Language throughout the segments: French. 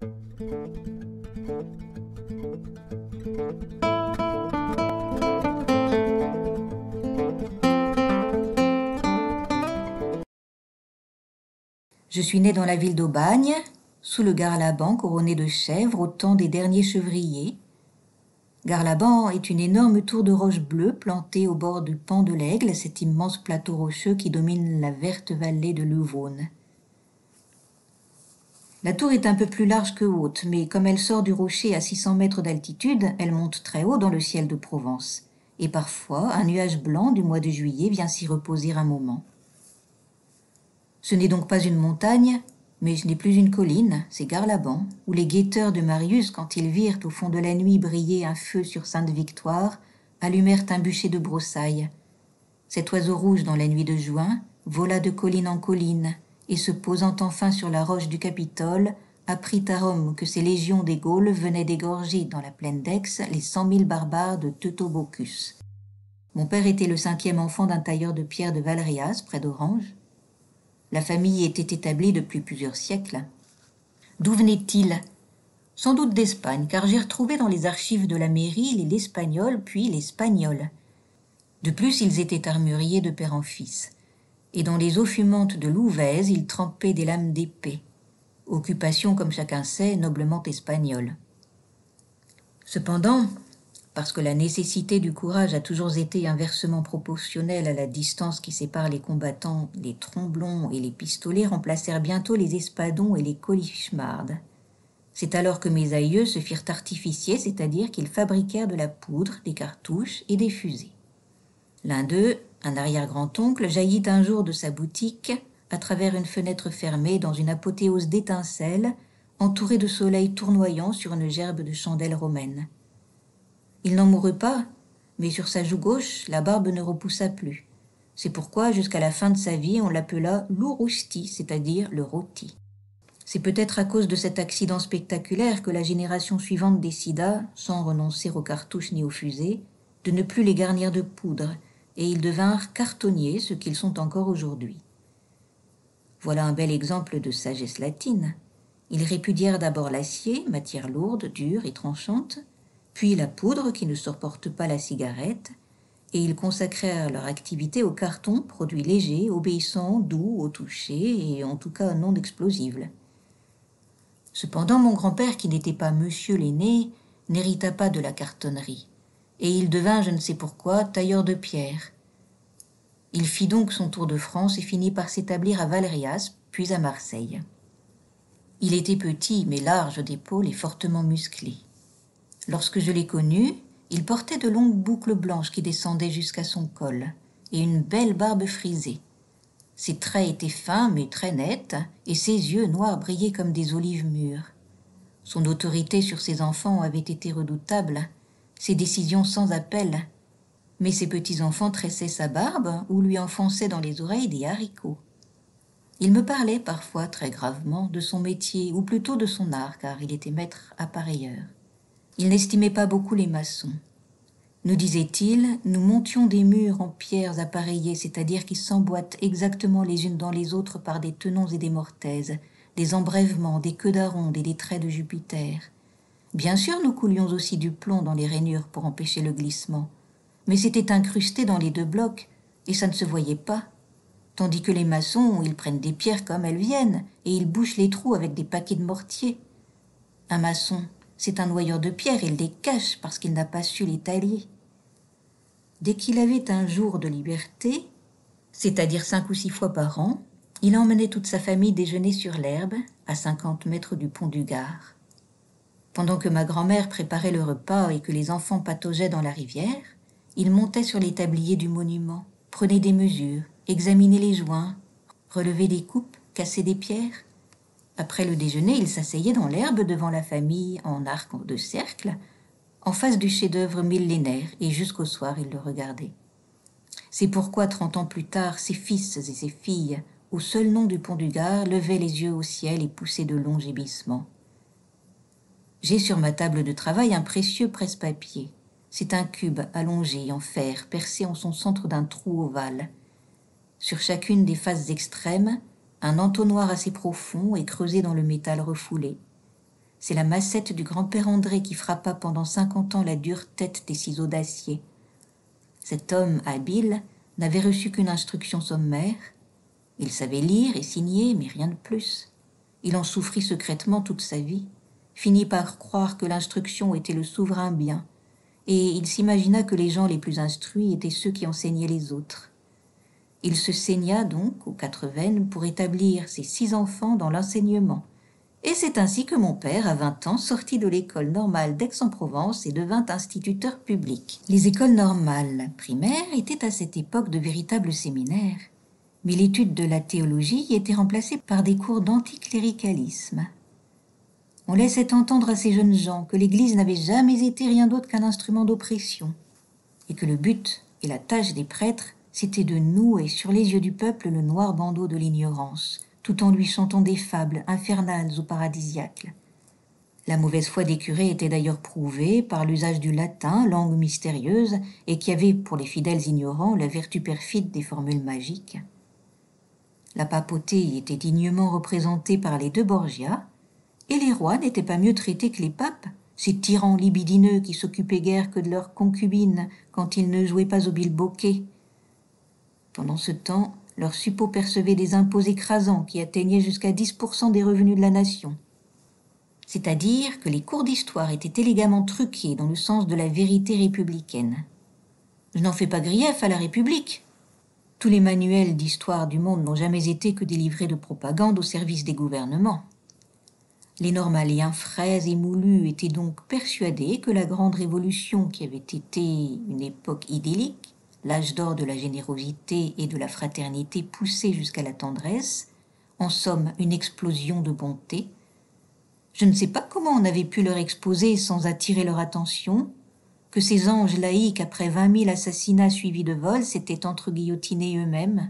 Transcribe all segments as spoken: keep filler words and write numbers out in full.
Je suis née dans la ville d'Aubagne, sous le Garlaban couronné de chèvres au temps des derniers chevriers. Garlaban est une énorme tour de roche bleue plantée au bord du pan de l'Aigle, cet immense plateau rocheux qui domine la verte vallée de l'Euvonne. La tour est un peu plus large que haute, mais comme elle sort du rocher à six cents mètres d'altitude, elle monte très haut dans le ciel de Provence. Et parfois, un nuage blanc du mois de juillet vient s'y reposer un moment. Ce n'est donc pas une montagne, mais ce n'est plus une colline, c'est Garlaban, où les guetteurs de Marius, quand ils virent au fond de la nuit briller un feu sur Sainte-Victoire, allumèrent un bûcher de broussailles. Cet oiseau rouge dans la nuit de juin vola de colline en colline, et se posant enfin sur la roche du Capitole, apprit à Rome que ces légions des Gaules venaient d'égorger dans la plaine d'Aix les cent mille barbares de Teutobochus. Mon père était le cinquième enfant d'un tailleur de pierre de Valréas, près d'Orange. La famille était établie depuis plusieurs siècles. D'où venait-il? Sans doute d'Espagne, car j'ai retrouvé dans les archives de la mairie les l'Espagnol puis l'Espagnol. De plus, ils étaient armuriers de père en fils. Et dans les eaux fumantes de l'Ouvèze, ils trempaient des lames d'épée. Occupation, comme chacun sait, noblement espagnole. Cependant, parce que la nécessité du courage a toujours été inversement proportionnelle à la distance qui sépare les combattants, les tromblons et les pistolets remplacèrent bientôt les espadons et les colichmardes. C'est alors que mes aïeux se firent artificiers, c'est-à-dire qu'ils fabriquèrent de la poudre, des cartouches et des fusées. L'un d'eux, un arrière-grand-oncle, jaillit un jour de sa boutique, à travers une fenêtre fermée, dans une apothéose d'étincelles, entouré de soleil tournoyant sur une gerbe de chandelles romaines. Il n'en mourut pas, mais sur sa joue gauche, la barbe ne repoussa plus. C'est pourquoi, jusqu'à la fin de sa vie, on l'appela l'Ourouchti, c'est-à-dire le rôti. C'est peut-être à cause de cet accident spectaculaire que la génération suivante décida, sans renoncer aux cartouches ni aux fusées, de ne plus les garnir de poudre, et ils devinrent cartonniers, ce qu'ils sont encore aujourd'hui. Voilà un bel exemple de sagesse latine. Ils répudièrent d'abord l'acier, matière lourde, dure et tranchante, puis la poudre qui ne supporte pas la cigarette, et ils consacrèrent leur activité au carton, produit léger, obéissant, doux au toucher et en tout cas non explosible. Cependant, mon grand-père, qui n'était pas monsieur l'aîné, n'hérita pas de la cartonnerie, et il devint, je ne sais pourquoi, tailleur de pierre. Il fit donc son tour de France et finit par s'établir à Valréas, puis à Marseille. Il était petit, mais large d'épaules et fortement musclé. Lorsque je l'ai connu, il portait de longues boucles blanches qui descendaient jusqu'à son col, et une belle barbe frisée. Ses traits étaient fins mais très nets, et ses yeux noirs brillaient comme des olives mûres. Son autorité sur ses enfants avait été redoutable, ses décisions sans appel, mais ses petits-enfants tressaient sa barbe ou lui enfonçaient dans les oreilles des haricots. Il me parlait parfois très gravement de son métier, ou plutôt de son art, car il était maître appareilleur. Il n'estimait pas beaucoup les maçons. Nous disait-il, nous montions des murs en pierres appareillées, c'est-à-dire qui s'emboîtent exactement les unes dans les autres par des tenons et des mortaises, des embrèvements, des queues d'aronde et des traits de Jupiter. Bien sûr, nous coulions aussi du plomb dans les rainures pour empêcher le glissement, mais c'était incrusté dans les deux blocs, et ça ne se voyait pas. Tandis que les maçons, ils prennent des pierres comme elles viennent, et ils bouchent les trous avec des paquets de mortier. Un maçon, c'est un noyeur de pierre, il les cache parce qu'il n'a pas su les tailler. Dès qu'il avait un jour de liberté, c'est-à-dire cinq ou six fois par an, il emmenait toute sa famille déjeuner sur l'herbe, à cinquante mètres du pont du Gard. Pendant que ma grand-mère préparait le repas et que les enfants pataugeaient dans la rivière, il montait sur les tabliers du monument, prenait des mesures, examinait les joints, relevait des coupes, cassait des pierres. Après le déjeuner, il s'asseyait dans l'herbe devant la famille en arc de cercle, en face du chef-d'œuvre millénaire, et jusqu'au soir, il le regardait. C'est pourquoi, trente ans plus tard, ses fils et ses filles, au seul nom du pont du Gard, levaient les yeux au ciel et poussaient de longs gémissements. J'ai sur ma table de travail un précieux presse-papier. C'est un cube allongé en fer, percé en son centre d'un trou ovale. Sur chacune des faces extrêmes, un entonnoir assez profond est creusé dans le métal refoulé. C'est la massette du grand-père André qui frappa pendant cinquante ans la dure tête des ciseaux d'acier. Cet homme habile n'avait reçu qu'une instruction sommaire. Il savait lire et signer, mais rien de plus. Il en souffrit secrètement toute sa vie, finit par croire que l'instruction était le souverain bien, et il s'imagina que les gens les plus instruits étaient ceux qui enseignaient les autres. Il se saigna donc aux quatre veines pour établir ses six enfants dans l'enseignement. Et c'est ainsi que mon père, à vingt ans, sortit de l'école normale d'Aix-en-Provence et devint instituteur public. Les écoles normales primaires étaient à cette époque de véritables séminaires, mais l'étude de la théologie y était remplacée par des cours d'anticléricalisme. On laissait entendre à ces jeunes gens que l'Église n'avait jamais été rien d'autre qu'un instrument d'oppression, et que le but et la tâche des prêtres, c'était de nouer sur les yeux du peuple le noir bandeau de l'ignorance, tout en lui chantant des fables infernales ou paradisiaques. La mauvaise foi des curés était d'ailleurs prouvée par l'usage du latin, langue mystérieuse, et qui avait, pour les fidèles ignorants, la vertu perfide des formules magiques. La papauté y était dignement représentée par les deux Borgia, et les rois n'étaient pas mieux traités que les papes, ces tyrans libidineux qui s'occupaient guère que de leurs concubines quand ils ne jouaient pas au bilboquet. Pendant ce temps, leurs suppôts percevaient des impôts écrasants qui atteignaient jusqu'à dix pour cent des revenus de la nation. C'est-à-dire que les cours d'histoire étaient élégamment truqués dans le sens de la vérité républicaine. Je n'en fais pas grief à la République. Tous les manuels d'histoire du monde n'ont jamais été que des livrets de propagande au service des gouvernements. Les normaliens frais et moulus étaient donc persuadés que la grande révolution, qui avait été une époque idyllique, l'âge d'or de la générosité et de la fraternité poussée jusqu'à la tendresse, en somme une explosion de bonté. Je ne sais pas comment on avait pu leur exposer sans attirer leur attention que ces anges laïcs, après vingt mille assassinats suivis de vols, s'étaient entre-guillotinés eux-mêmes.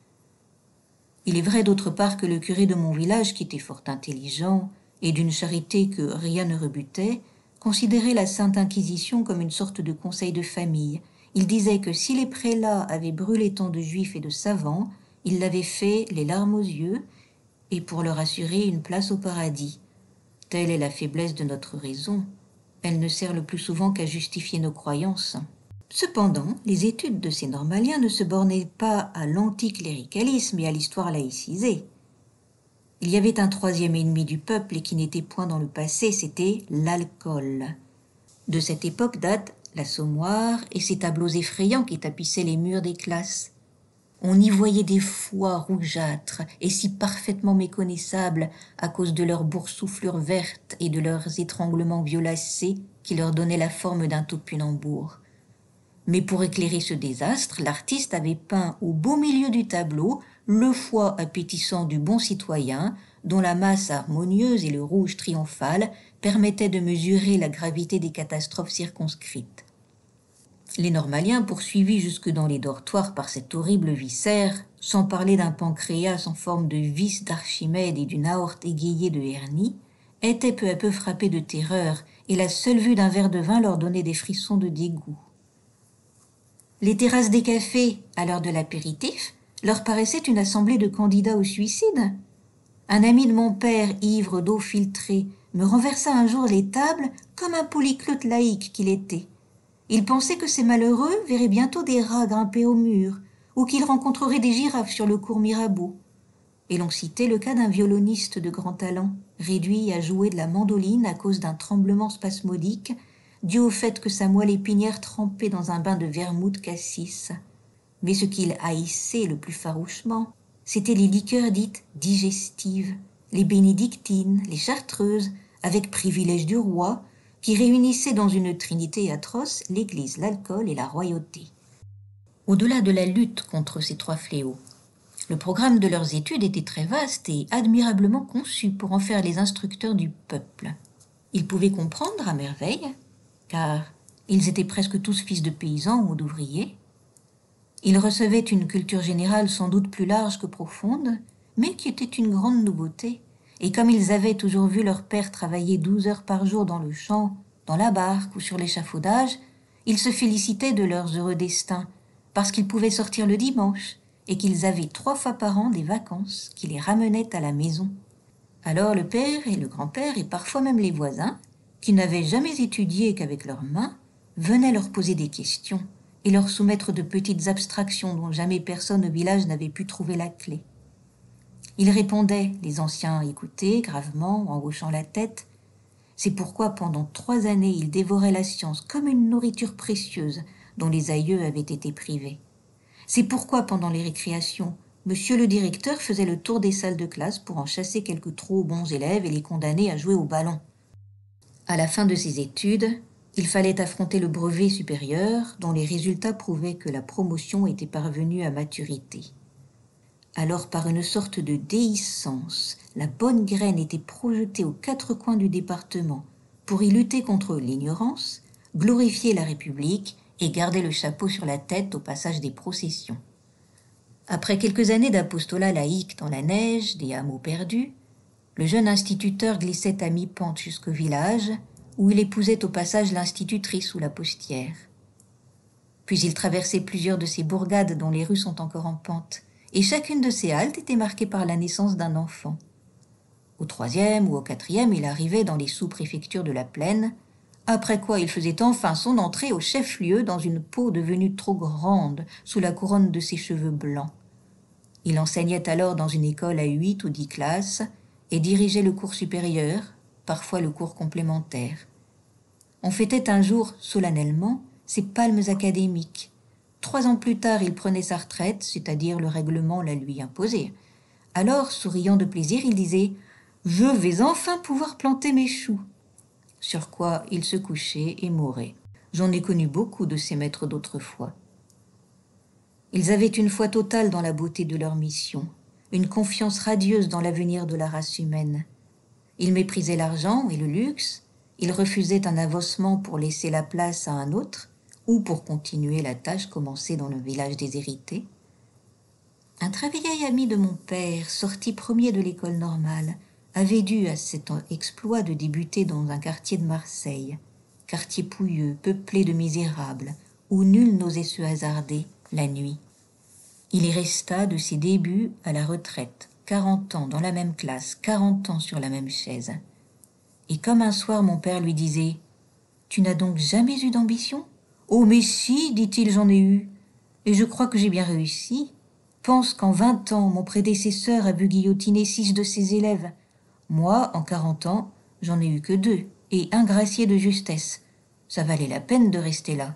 Il est vrai d'autre part que le curé de mon village, qui était fort intelligent et d'une charité que rien ne rebutait, considérait la Sainte Inquisition comme une sorte de conseil de famille. Il disait que si les prélats avaient brûlé tant de juifs et de savants, ils l'avaient fait les larmes aux yeux et pour leur assurer une place au paradis. Telle est la faiblesse de notre raison. Elle ne sert le plus souvent qu'à justifier nos croyances. Cependant, les études de ces normaliens ne se bornaient pas à l'anticléricalisme et à l'histoire laïcisée. Il y avait un troisième ennemi du peuple et qui n'était point dans le passé, c'était l'alcool. De cette époque date l'Assommoir et ses tableaux effrayants qui tapissaient les murs des classes. On y voyait des foies rougeâtres et si parfaitement méconnaissables à cause de leurs boursouflures vertes et de leurs étranglements violacés qui leur donnaient la forme d'un topinambour. Mais pour éclairer ce désastre, l'artiste avait peint au beau milieu du tableau le foie appétissant du bon citoyen, dont la masse harmonieuse et le rouge triomphal permettaient de mesurer la gravité des catastrophes circonscrites. Les normaliens, poursuivis jusque dans les dortoirs par cet horrible viscère, sans parler d'un pancréas en forme de vis d'Archimède et d'une aorte égayée de hernie, étaient peu à peu frappés de terreur, et la seule vue d'un verre de vin leur donnait des frissons de dégoût. Les terrasses des cafés, à l'heure de l'apéritif, leur paraissaient une assemblée de candidats au suicide. Un ami de mon père, ivre d'eau filtrée, me renversa un jour les tables comme un polyclote laïque qu'il était. Il pensait que ces malheureux verraient bientôt des rats grimper au mur, ou qu'ils rencontreraient des girafes sur le cours Mirabeau. Et l'on citait le cas d'un violoniste de grand talent, réduit à jouer de la mandoline à cause d'un tremblement spasmodique, dû au fait que sa moelle épinière trempait dans un bain de vermouth cassis. Mais ce qu'il haïssait le plus farouchement, c'étaient les liqueurs dites digestives, les bénédictines, les chartreuses, avec privilège du roi, qui réunissaient dans une trinité atroce l'Église, l'alcool et la royauté. Au-delà de la lutte contre ces trois fléaux, le programme de leurs études était très vaste et admirablement conçu pour en faire les instructeurs du peuple. Ils pouvaient comprendre à merveille, car ils étaient presque tous fils de paysans ou d'ouvriers. Ils recevaient une culture générale sans doute plus large que profonde, mais qui était une grande nouveauté. Et comme ils avaient toujours vu leur père travailler douze heures par jour dans le champ, dans la barque ou sur l'échafaudage, ils se félicitaient de leurs heureux destins, parce qu'ils pouvaient sortir le dimanche et qu'ils avaient trois fois par an des vacances qui les ramenaient à la maison. Alors le père et le grand-père, et parfois même les voisins, qui n'avaient jamais étudié qu'avec leurs mains, venaient leur poser des questions et leur soumettre de petites abstractions dont jamais personne au village n'avait pu trouver la clé. Ils répondaient, les anciens écoutaient gravement en hochant la tête. C'est pourquoi pendant trois années ils dévoraient la science comme une nourriture précieuse dont les aïeux avaient été privés. C'est pourquoi pendant les récréations, monsieur le directeur faisait le tour des salles de classe pour en chasser quelques trop bons élèves et les condamner à jouer au ballon. À la fin de ses études, il fallait affronter le brevet supérieur dont les résultats prouvaient que la promotion était parvenue à maturité. Alors, par une sorte de déhiscence, la bonne graine était projetée aux quatre coins du département pour y lutter contre l'ignorance, glorifier la République et garder le chapeau sur la tête au passage des processions. Après quelques années d'apostolat laïque dans la neige, des hameaux perdus, le jeune instituteur glissait à mi-pente jusqu'au village, où il épousait au passage l'institutrice ou la postière. Puis il traversait plusieurs de ces bourgades dont les rues sont encore en pente, et chacune de ces haltes était marquée par la naissance d'un enfant. Au troisième ou au quatrième, il arrivait dans les sous-préfectures de la plaine, après quoi il faisait enfin son entrée au chef-lieu dans une peau devenue trop grande sous la couronne de ses cheveux blancs. Il enseignait alors dans une école à huit ou dix classes et dirigeait le cours supérieur, parfois le cours complémentaire. On fêtait un jour, solennellement, ses palmes académiques. Trois ans plus tard, il prenait sa retraite, c'est-à-dire le règlement la lui imposait. Alors, souriant de plaisir, il disait « Je vais enfin pouvoir planter mes choux ». Sur quoi il se couchait et mourait. J'en ai connu beaucoup de ces maîtres d'autrefois. Ils avaient une foi totale dans la beauté de leur mission, une confiance radieuse dans l'avenir de la race humaine. Ils méprisaient l'argent et le luxe, ils refusaient un avancement pour laisser la place à un autre, ou pour continuer la tâche commencée dans le village déshérité. Un très vieil ami de mon père, sorti premier de l'école normale, avait dû à cet exploit de débuter dans un quartier de Marseille, quartier pouilleux, peuplé de misérables, où nul n'osait se hasarder la nuit. Il y resta de ses débuts à la retraite, quarante ans dans la même classe, quarante ans sur la même chaise. Et comme un soir mon père lui disait « Tu n'as donc jamais eu d'ambition ?»« Oh, mais si, dit-il, j'en ai eu. Et je crois que j'ai bien réussi. Pense qu'en vingt ans, mon prédécesseur a vu guillotiner six de ses élèves. Moi, en quarante ans, j'en ai eu que deux, et un gracié de justesse. Ça valait la peine de rester là. »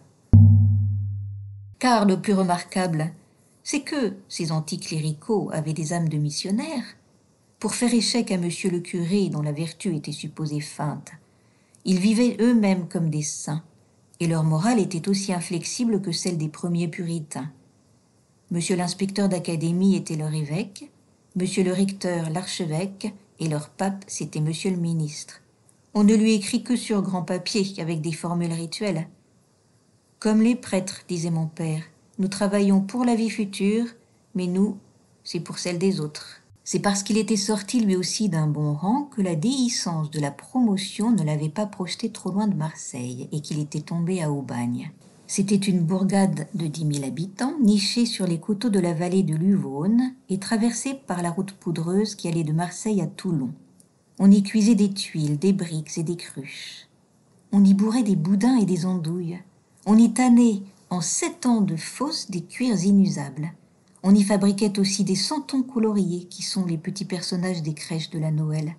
Car le plus remarquable, c'est que ces anticléricaux avaient des âmes de missionnaires. Pour faire échec à monsieur le curé, dont la vertu était supposée feinte, ils vivaient eux-mêmes comme des saints, et leur morale était aussi inflexible que celle des premiers puritains. Monsieur l'inspecteur d'académie était leur évêque, monsieur le recteur l'archevêque, et leur pape c'était monsieur le ministre. On ne lui écrit que sur grand papier, avec des formules rituelles. Comme les prêtres, disait mon père, nous travaillons pour la vie future, mais nous, c'est pour celle des autres. C'est parce qu'il était sorti lui aussi d'un bon rang que la déhiscence de la promotion ne l'avait pas projeté trop loin de Marseille et qu'il était tombé à Aubagne. C'était une bourgade de dix mille habitants, nichée sur les coteaux de la vallée de l'Uvaune et traversée par la route poudreuse qui allait de Marseille à Toulon. On y cuisait des tuiles, des briques et des cruches. On y bourrait des boudins et des andouilles. On y tannait en sept ans de fosse des cuirs inusables. On y fabriquait aussi des santons coloriés qui sont les petits personnages des crèches de la Noël.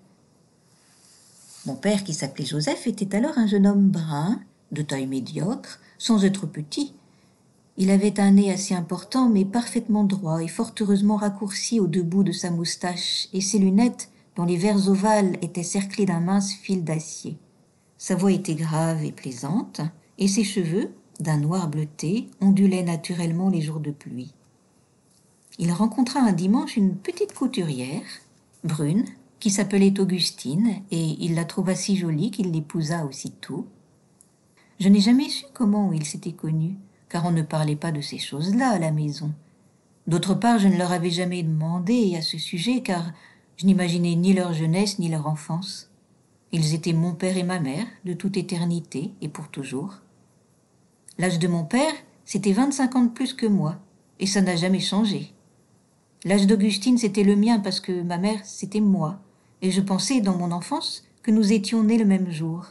Mon père, qui s'appelait Joseph, était alors un jeune homme brun, de taille médiocre, sans être petit. Il avait un nez assez important, mais parfaitement droit et fort heureusement raccourci aux deux bouts de sa moustache, et ses lunettes, dont les verres ovales étaient cerclés d'un mince fil d'acier. Sa voix était grave et plaisante, et ses cheveux, d'un noir bleuté, ondulaient naturellement les jours de pluie. Il rencontra un dimanche une petite couturière, brune, qui s'appelait Augustine, et il la trouva si jolie qu'il l'épousa aussitôt. Je n'ai jamais su comment ils s'étaient connus, car on ne parlait pas de ces choses-là à la maison. D'autre part, je ne leur avais jamais demandé à ce sujet, car je n'imaginais ni leur jeunesse ni leur enfance. Ils étaient mon père et ma mère, de toute éternité et pour toujours. L'âge de mon père, c'était vingt-cinq ans de plus que moi, et ça n'a jamais changé. L'âge d'Augustine, c'était le mien parce que ma mère, c'était moi, et je pensais dans mon enfance que nous étions nés le même jour.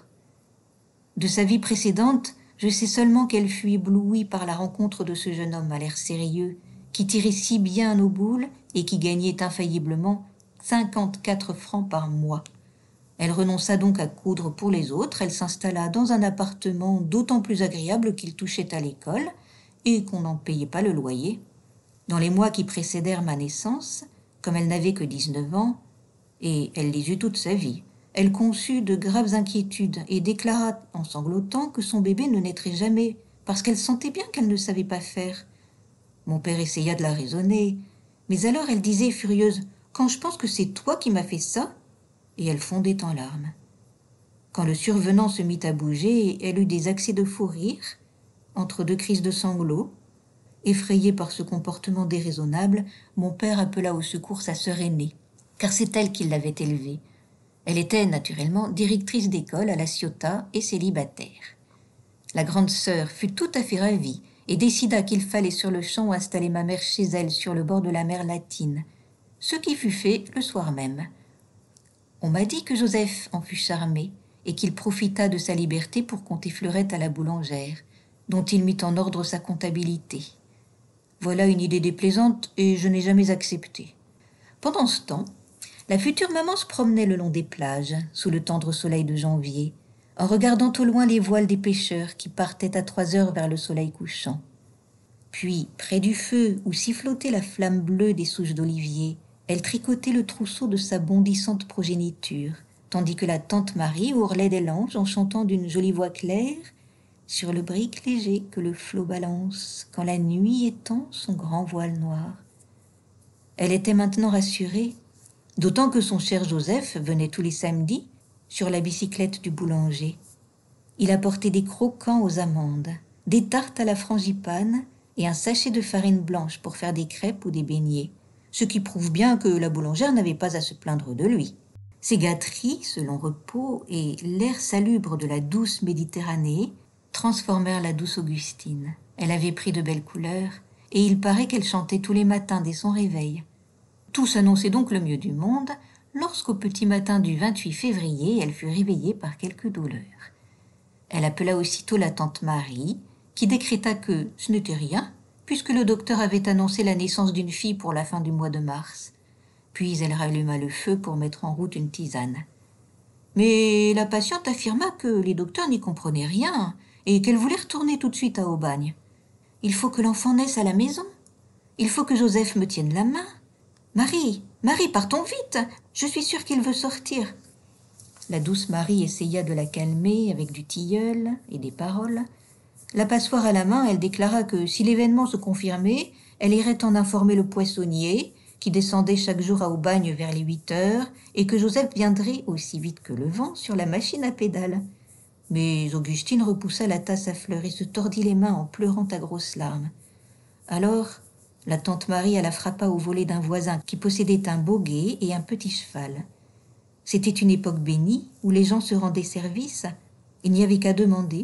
De sa vie précédente, je sais seulement qu'elle fut éblouie par la rencontre de ce jeune homme à l'air sérieux, qui tirait si bien aux boules et qui gagnait infailliblement cinquante-quatre francs par mois. Elle renonça donc à coudre pour les autres, elle s'installa dans un appartement d'autant plus agréable qu'il touchait à l'école et qu'on n'en payait pas le loyer. Dans les mois qui précédèrent ma naissance, comme elle n'avait que dix-neuf ans, et elle les eut toute sa vie, elle conçut de graves inquiétudes et déclara en sanglotant que son bébé ne naîtrait jamais, parce qu'elle sentait bien qu'elle ne savait pas faire. Mon père essaya de la raisonner, mais alors elle disait furieuse « Quand je pense que c'est toi qui m'as fait ça ?» et elle fondait en larmes. Quand le survenant se mit à bouger, elle eut des accès de fou rire, entre deux crises de sanglots. Effrayée par ce comportement déraisonnable, mon père appela au secours sa sœur aînée, car c'est elle qui l'avait élevée. Elle était naturellement directrice d'école à La Ciotat et célibataire. La grande sœur fut tout à fait ravie et décida qu'il fallait sur le champ installer ma mère chez elle sur le bord de la mer Latine, ce qui fut fait le soir même. On m'a dit que Joseph en fut charmé et qu'il profita de sa liberté pour compter Fleurette à la boulangère, dont il mit en ordre sa comptabilité. Voilà une idée déplaisante et je n'ai jamais accepté. Pendant ce temps, la future maman se promenait le long des plages, sous le tendre soleil de janvier, en regardant au loin les voiles des pêcheurs qui partaient à trois heures vers le soleil couchant. Puis, près du feu où sifflotait la flamme bleue des souches d'olivier, elle tricotait le trousseau de sa bondissante progéniture, tandis que la tante Marie ourlait des langes en chantant d'une jolie voix claire « Sur le brick léger que le flot balance, quand la nuit étend son grand voile noir. » Elle était maintenant rassurée, d'autant que son cher Joseph venait tous les samedis sur la bicyclette du boulanger. Il apportait des croquants aux amandes, des tartes à la frangipane et un sachet de farine blanche pour faire des crêpes ou des beignets, ce qui prouve bien que la boulangère n'avait pas à se plaindre de lui. Ces gâteries, ce long repos et l'air salubre de la douce Méditerranée transformèrent la douce Augustine. Elle avait pris de belles couleurs, et il paraît qu'elle chantait tous les matins dès son réveil. Tout s'annonçait donc le mieux du monde, lorsqu'au petit matin du vingt-huit février, elle fut réveillée par quelques douleurs. Elle appela aussitôt la tante Marie, qui décréta que ce n'était rien, puisque le docteur avait annoncé la naissance d'une fille pour la fin du mois de mars. Puis elle ralluma le feu pour mettre en route une tisane. Mais la patiente affirma que les docteurs n'y comprenaient rien et qu'elle voulait retourner tout de suite à Aubagne. « Il faut que l'enfant naisse à la maison. Il faut que Joseph me tienne la main. Marie, Marie, partons vite. Je suis sûre qu'il veut sortir. » La douce Marie essaya de la calmer avec du tilleul et des paroles. La passoire à la main, elle déclara que si l'événement se confirmait, elle irait en informer le poissonnier, qui descendait chaque jour à Aubagne vers les huit heures, et que Joseph viendrait aussi vite que le vent sur la machine à pédales. Mais Augustine repoussa la tasse à fleurs et se tordit les mains en pleurant à grosses larmes. Alors, la tante Marie alla frappa au volet d'un voisin qui possédait un boguet et un petit cheval. C'était une époque bénie où les gens se rendaient service. Il n'y avait qu'à demander.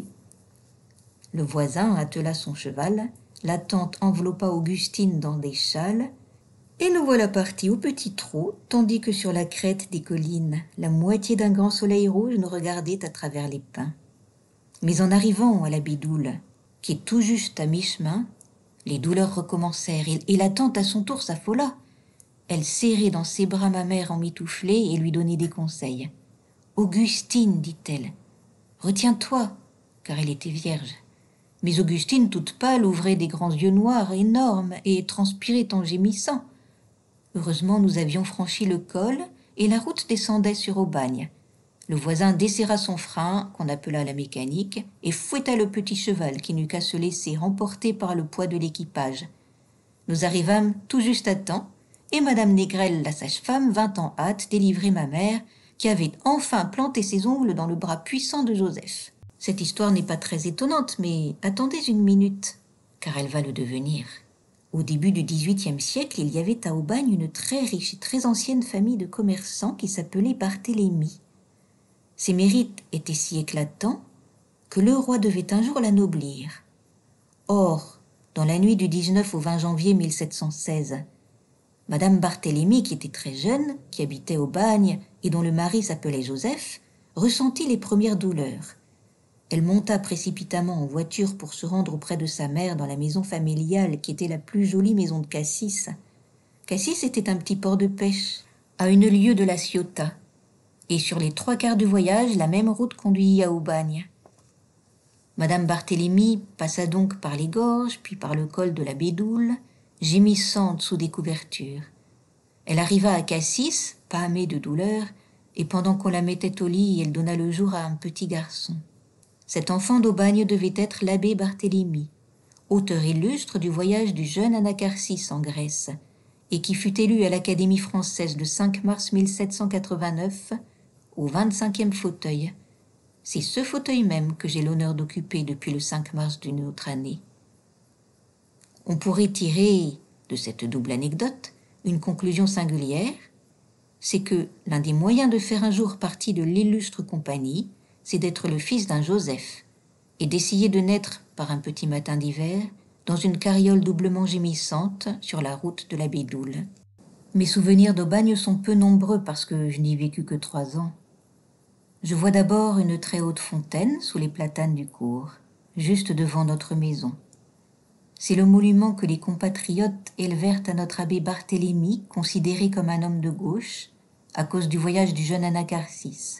Le voisin attela son cheval, la tante enveloppa Augustine dans des châles, et nous voilà partis au petit trot, tandis que sur la crête des collines, la moitié d'un grand soleil rouge nous regardait à travers les pins. Mais en arrivant à la Bidoule, qui est tout juste à mi-chemin, les douleurs recommencèrent, et, et la tante à son tour s'affola. Elle serrait dans ses bras ma mère emmitouflée et lui donnait des conseils. « Augustine, dit-elle, retiens-toi, car elle était vierge. » Mais Augustine, toute pâle, ouvrait des grands yeux noirs énormes et transpirait en gémissant. Heureusement, nous avions franchi le col et la route descendait sur Aubagne. Le voisin desserra son frein, qu'on appela la mécanique, et fouetta le petit cheval qui n'eut qu'à se laisser emporter par le poids de l'équipage. Nous arrivâmes tout juste à temps, et Madame Négrel, la sage-femme, vint en hâte délivrer ma mère, qui avait enfin planté ses ongles dans le bras puissant de Joseph. Cette histoire n'est pas très étonnante, mais attendez une minute, car elle va le devenir. Au début du dix-huitième siècle, il y avait à Aubagne une très riche et très ancienne famille de commerçants qui s'appelait Barthélemy. Ses mérites étaient si éclatants que le roi devait un jour l'anoblir. Or, dans la nuit du dix-neuf au vingt janvier mille sept cent seize, Madame Barthélemy, qui était très jeune, qui habitait Aubagne et dont le mari s'appelait Joseph, ressentit les premières douleurs. Elle monta précipitamment en voiture pour se rendre auprès de sa mère dans la maison familiale qui était la plus jolie maison de Cassis. Cassis était un petit port de pêche, à une lieue de la Ciotat, et sur les trois quarts du voyage, la même route conduisit à Aubagne. Madame Barthélemy passa donc par les gorges, puis par le col de la Bédoule, gémissante sous des couvertures. Elle arriva à Cassis, pâmée de douleur, et pendant qu'on la mettait au lit, elle donna le jour à un petit garçon. Cet enfant d'Aubagne devait être l'abbé Barthélemy, auteur illustre du voyage du jeune Anacharsis en Grèce, et qui fut élu à l'Académie française le cinq mars mille sept cent quatre-vingt-neuf au vingt-cinquième fauteuil. C'est ce fauteuil même que j'ai l'honneur d'occuper depuis le cinq mars d'une autre année. On pourrait tirer de cette double anecdote une conclusion singulière, c'est que l'un des moyens de faire un jour partie de l'illustre compagnie, c'est d'être le fils d'un Joseph et d'essayer de naître par un petit matin d'hiver dans une carriole doublement gémissante sur la route de la Bédoule. Mes souvenirs d'Aubagne sont peu nombreux parce que je n'y ai vécu que trois ans. Je vois d'abord une très haute fontaine sous les platanes du cours, juste devant notre maison. C'est le monument que les compatriotes élevèrent à notre abbé Barthélemy, considéré comme un homme de gauche, à cause du voyage du jeune Anacharsis.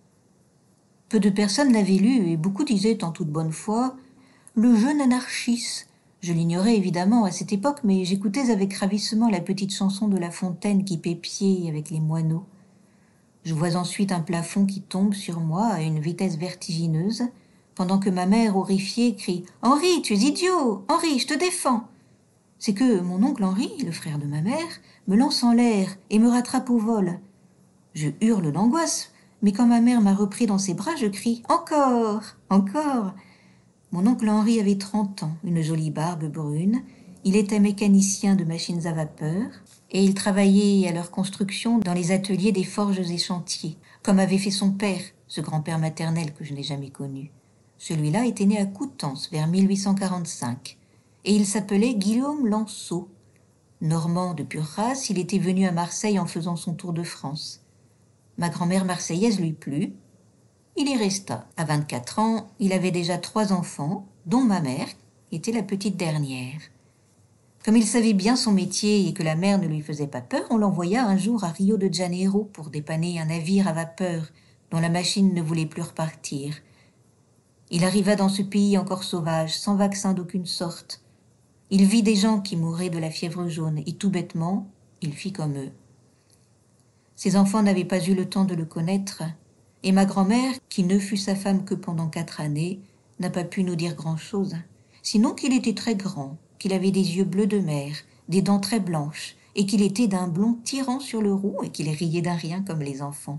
Peu de personnes l'avaient lu et beaucoup disaient en toute bonne foi « Le jeune Anarchis ». Je l'ignorais évidemment à cette époque, mais j'écoutais avec ravissement la petite chanson de La Fontaine qui pépiait avec les moineaux. Je vois ensuite un plafond qui tombe sur moi à une vitesse vertigineuse, pendant que ma mère, horrifiée, crie « Henri, tu es idiot! Henri, je te défends !» C'est que mon oncle Henri, le frère de ma mère, me lance en l'air et me rattrape au vol. Je hurle d'angoisse, mais quand ma mère m'a repris dans ses bras, je crie « Encore! Encore !» Mon oncle Henri avait trente ans, une jolie barbe brune. Il était mécanicien de machines à vapeur et il travaillait à leur construction dans les ateliers des forges et chantiers, comme avait fait son père, ce grand-père maternel que je n'ai jamais connu. Celui-là était né à Coutances vers mille huit cent quarante-cinq et il s'appelait Guillaume Lanceau. Normand de pure race, il était venu à Marseille en faisant son tour de France. Ma grand-mère marseillaise lui plut. Il y resta. À vingt-quatre ans, il avait déjà trois enfants, dont ma mère, qui était la petite dernière. Comme il savait bien son métier et que la mer ne lui faisait pas peur, on l'envoya un jour à Rio de Janeiro pour dépanner un navire à vapeur dont la machine ne voulait plus repartir. Il arriva dans ce pays encore sauvage, sans vaccin d'aucune sorte. Il vit des gens qui mouraient de la fièvre jaune et tout bêtement, il fit comme eux. Ses enfants n'avaient pas eu le temps de le connaître, et ma grand-mère, qui ne fut sa femme que pendant quatre années, n'a pas pu nous dire grand-chose, sinon qu'il était très grand, qu'il avait des yeux bleus de mer, des dents très blanches, et qu'il était d'un blond tirant sur le roux et qu'il riait d'un rien comme les enfants.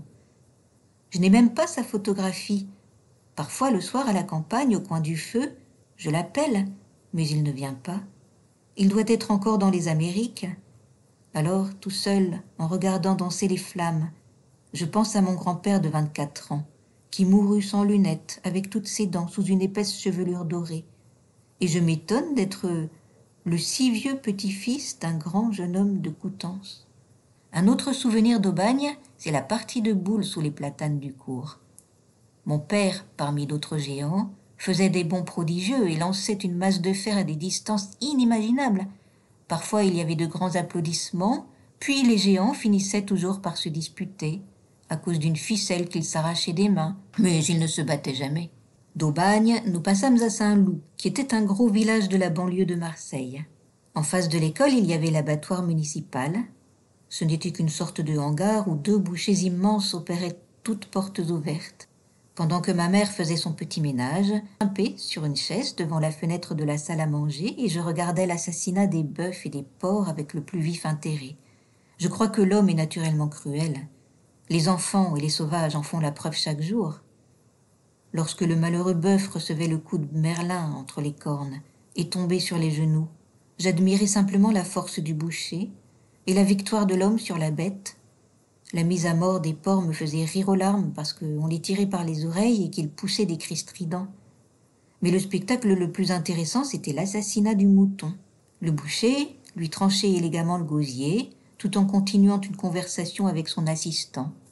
Je n'ai même pas sa photographie. Parfois, le soir à la campagne, au coin du feu, je l'appelle, mais il ne vient pas. Il doit être encore dans les Amériques. Alors, tout seul, en regardant danser les flammes, je pense à mon grand-père de vingt-quatre ans, qui mourut sans lunettes, avec toutes ses dents, sous une épaisse chevelure dorée. Et je m'étonne d'être le si vieux petit-fils d'un grand jeune homme de Coutances. Un autre souvenir d'Aubagne, c'est la partie de boules sous les platanes du cours. Mon père, parmi d'autres géants, faisait des bonds prodigieux et lançait une masse de fer à des distances inimaginables. Parfois, il y avait de grands applaudissements, puis les géants finissaient toujours par se disputer, à cause d'une ficelle qu'ils s'arrachaient des mains, mais ils ne se battaient jamais. D'Aubagne, nous passâmes à Saint-Loup, qui était un gros village de la banlieue de Marseille. En face de l'école, il y avait l'abattoir municipal. Ce n'était qu'une sorte de hangar où deux bouchers immenses opéraient toutes portes ouvertes. Pendant que ma mère faisait son petit ménage, grimpée sur une chaise devant la fenêtre de la salle à manger et je regardais l'assassinat des bœufs et des porcs avec le plus vif intérêt. Je crois que l'homme est naturellement cruel. Les enfants et les sauvages en font la preuve chaque jour. Lorsque le malheureux bœuf recevait le coup de merlin entre les cornes et tombait sur les genoux, j'admirais simplement la force du boucher et la victoire de l'homme sur la bête. La mise à mort des porcs me faisait rire aux larmes parce qu'on les tirait par les oreilles et qu'ils poussaient des cris stridents. Mais le spectacle le plus intéressant, c'était l'assassinat du mouton. Le boucher lui tranchait élégamment le gosier, tout en continuant une conversation avec son assistant.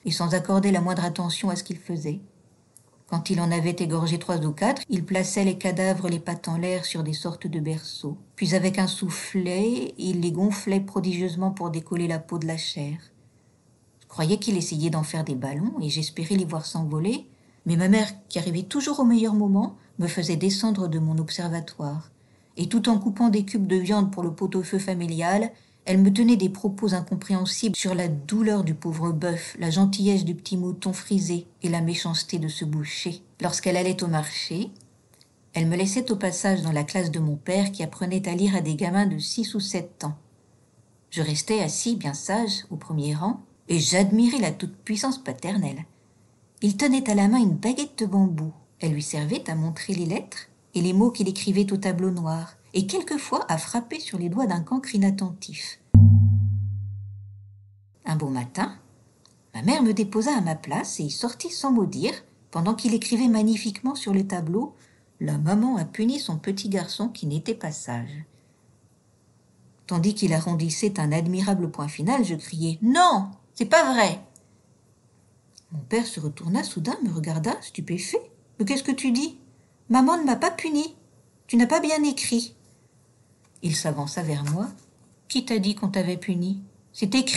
et sans accorder la moindre attention à ce qu'il faisait. Quand il en avait égorgé trois ou quatre, il plaçait les cadavres les pattes en l'air sur des sortes de berceaux. Puis avec un soufflet, il les gonflait prodigieusement pour décoller la peau de la chair. Je croyais qu'il essayait d'en faire des ballons et j'espérais les voir s'envoler, mais ma mère, qui arrivait toujours au meilleur moment, me faisait descendre de mon observatoire. Et tout en coupant des cubes de viande pour le pot-au-feu familial, elle me tenait des propos incompréhensibles sur la douleur du pauvre bœuf, la gentillesse du petit mouton frisé et la méchanceté de ce boucher. Lorsqu'elle allait au marché, elle me laissait au passage dans la classe de mon père qui apprenait à lire à des gamins de six ou sept ans. Je restais assis, bien sage, au premier rang, et j'admirais la toute-puissance paternelle. Il tenait à la main une baguette de bambou. Elle lui servait à montrer les lettres et les mots qu'il écrivait au tableau noir, et quelquefois à frapper sur les doigts d'un cancre inattentif. Un beau matin, ma mère me déposa à ma place et y sortit sans mot dire, pendant qu'il écrivait magnifiquement sur le tableau « La maman a puni son petit garçon qui n'était pas sage ». Tandis qu'il arrondissait un admirable point final, je criai « Non, c'est pas vrai !» Mon père se retourna soudain, me regarda, stupéfait. « Mais qu'est-ce que tu dis ? Maman ne m'a pas puni. Tu n'as pas bien écrit. » Il s'avança vers moi. « Qui t'a dit qu'on t'avait puni ? C'est écrit !»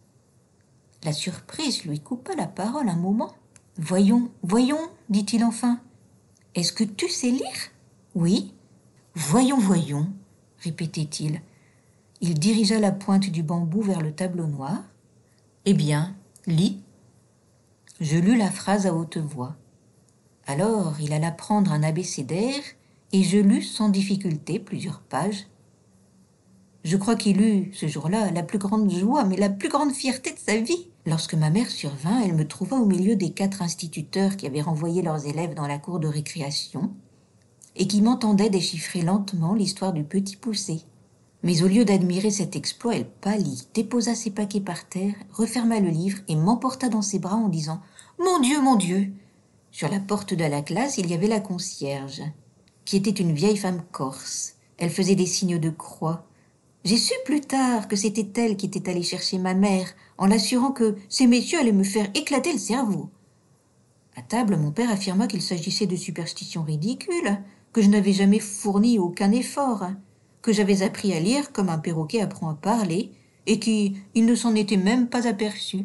La surprise lui coupa la parole un moment. « Voyons, voyons, dit-il enfin. Est-ce que tu sais lire ? Oui. Voyons, voyons, répétait-il. Il dirigea la pointe du bambou vers le tableau noir. Eh bien, lis. Je lus la phrase à haute voix. Alors il alla prendre un abécédaire et je lus sans difficulté plusieurs pages. Je crois qu'il eut, ce jour-là, la plus grande joie, mais la plus grande fierté de sa vie. Lorsque ma mère survint, elle me trouva au milieu des quatre instituteurs qui avaient renvoyé leurs élèves dans la cour de récréation et qui m'entendaient déchiffrer lentement l'histoire du petit poussé. Mais au lieu d'admirer cet exploit, elle pâlit, déposa ses paquets par terre, referma le livre et m'emporta dans ses bras en disant « Mon Dieu, mon Dieu !» Sur la porte de la classe, il y avait la concierge, qui était une vieille femme corse. Elle faisait des signes de croix. J'ai su plus tard que c'était elle qui était allée chercher ma mère, en l'assurant que ces messieurs allaient me faire éclater le cerveau. À table, mon père affirma qu'il s'agissait de superstitions ridicules, que je n'avais jamais fourni aucun effort, que j'avais appris à lire comme un perroquet apprend à parler, et qu'il ne s'en était même pas aperçu.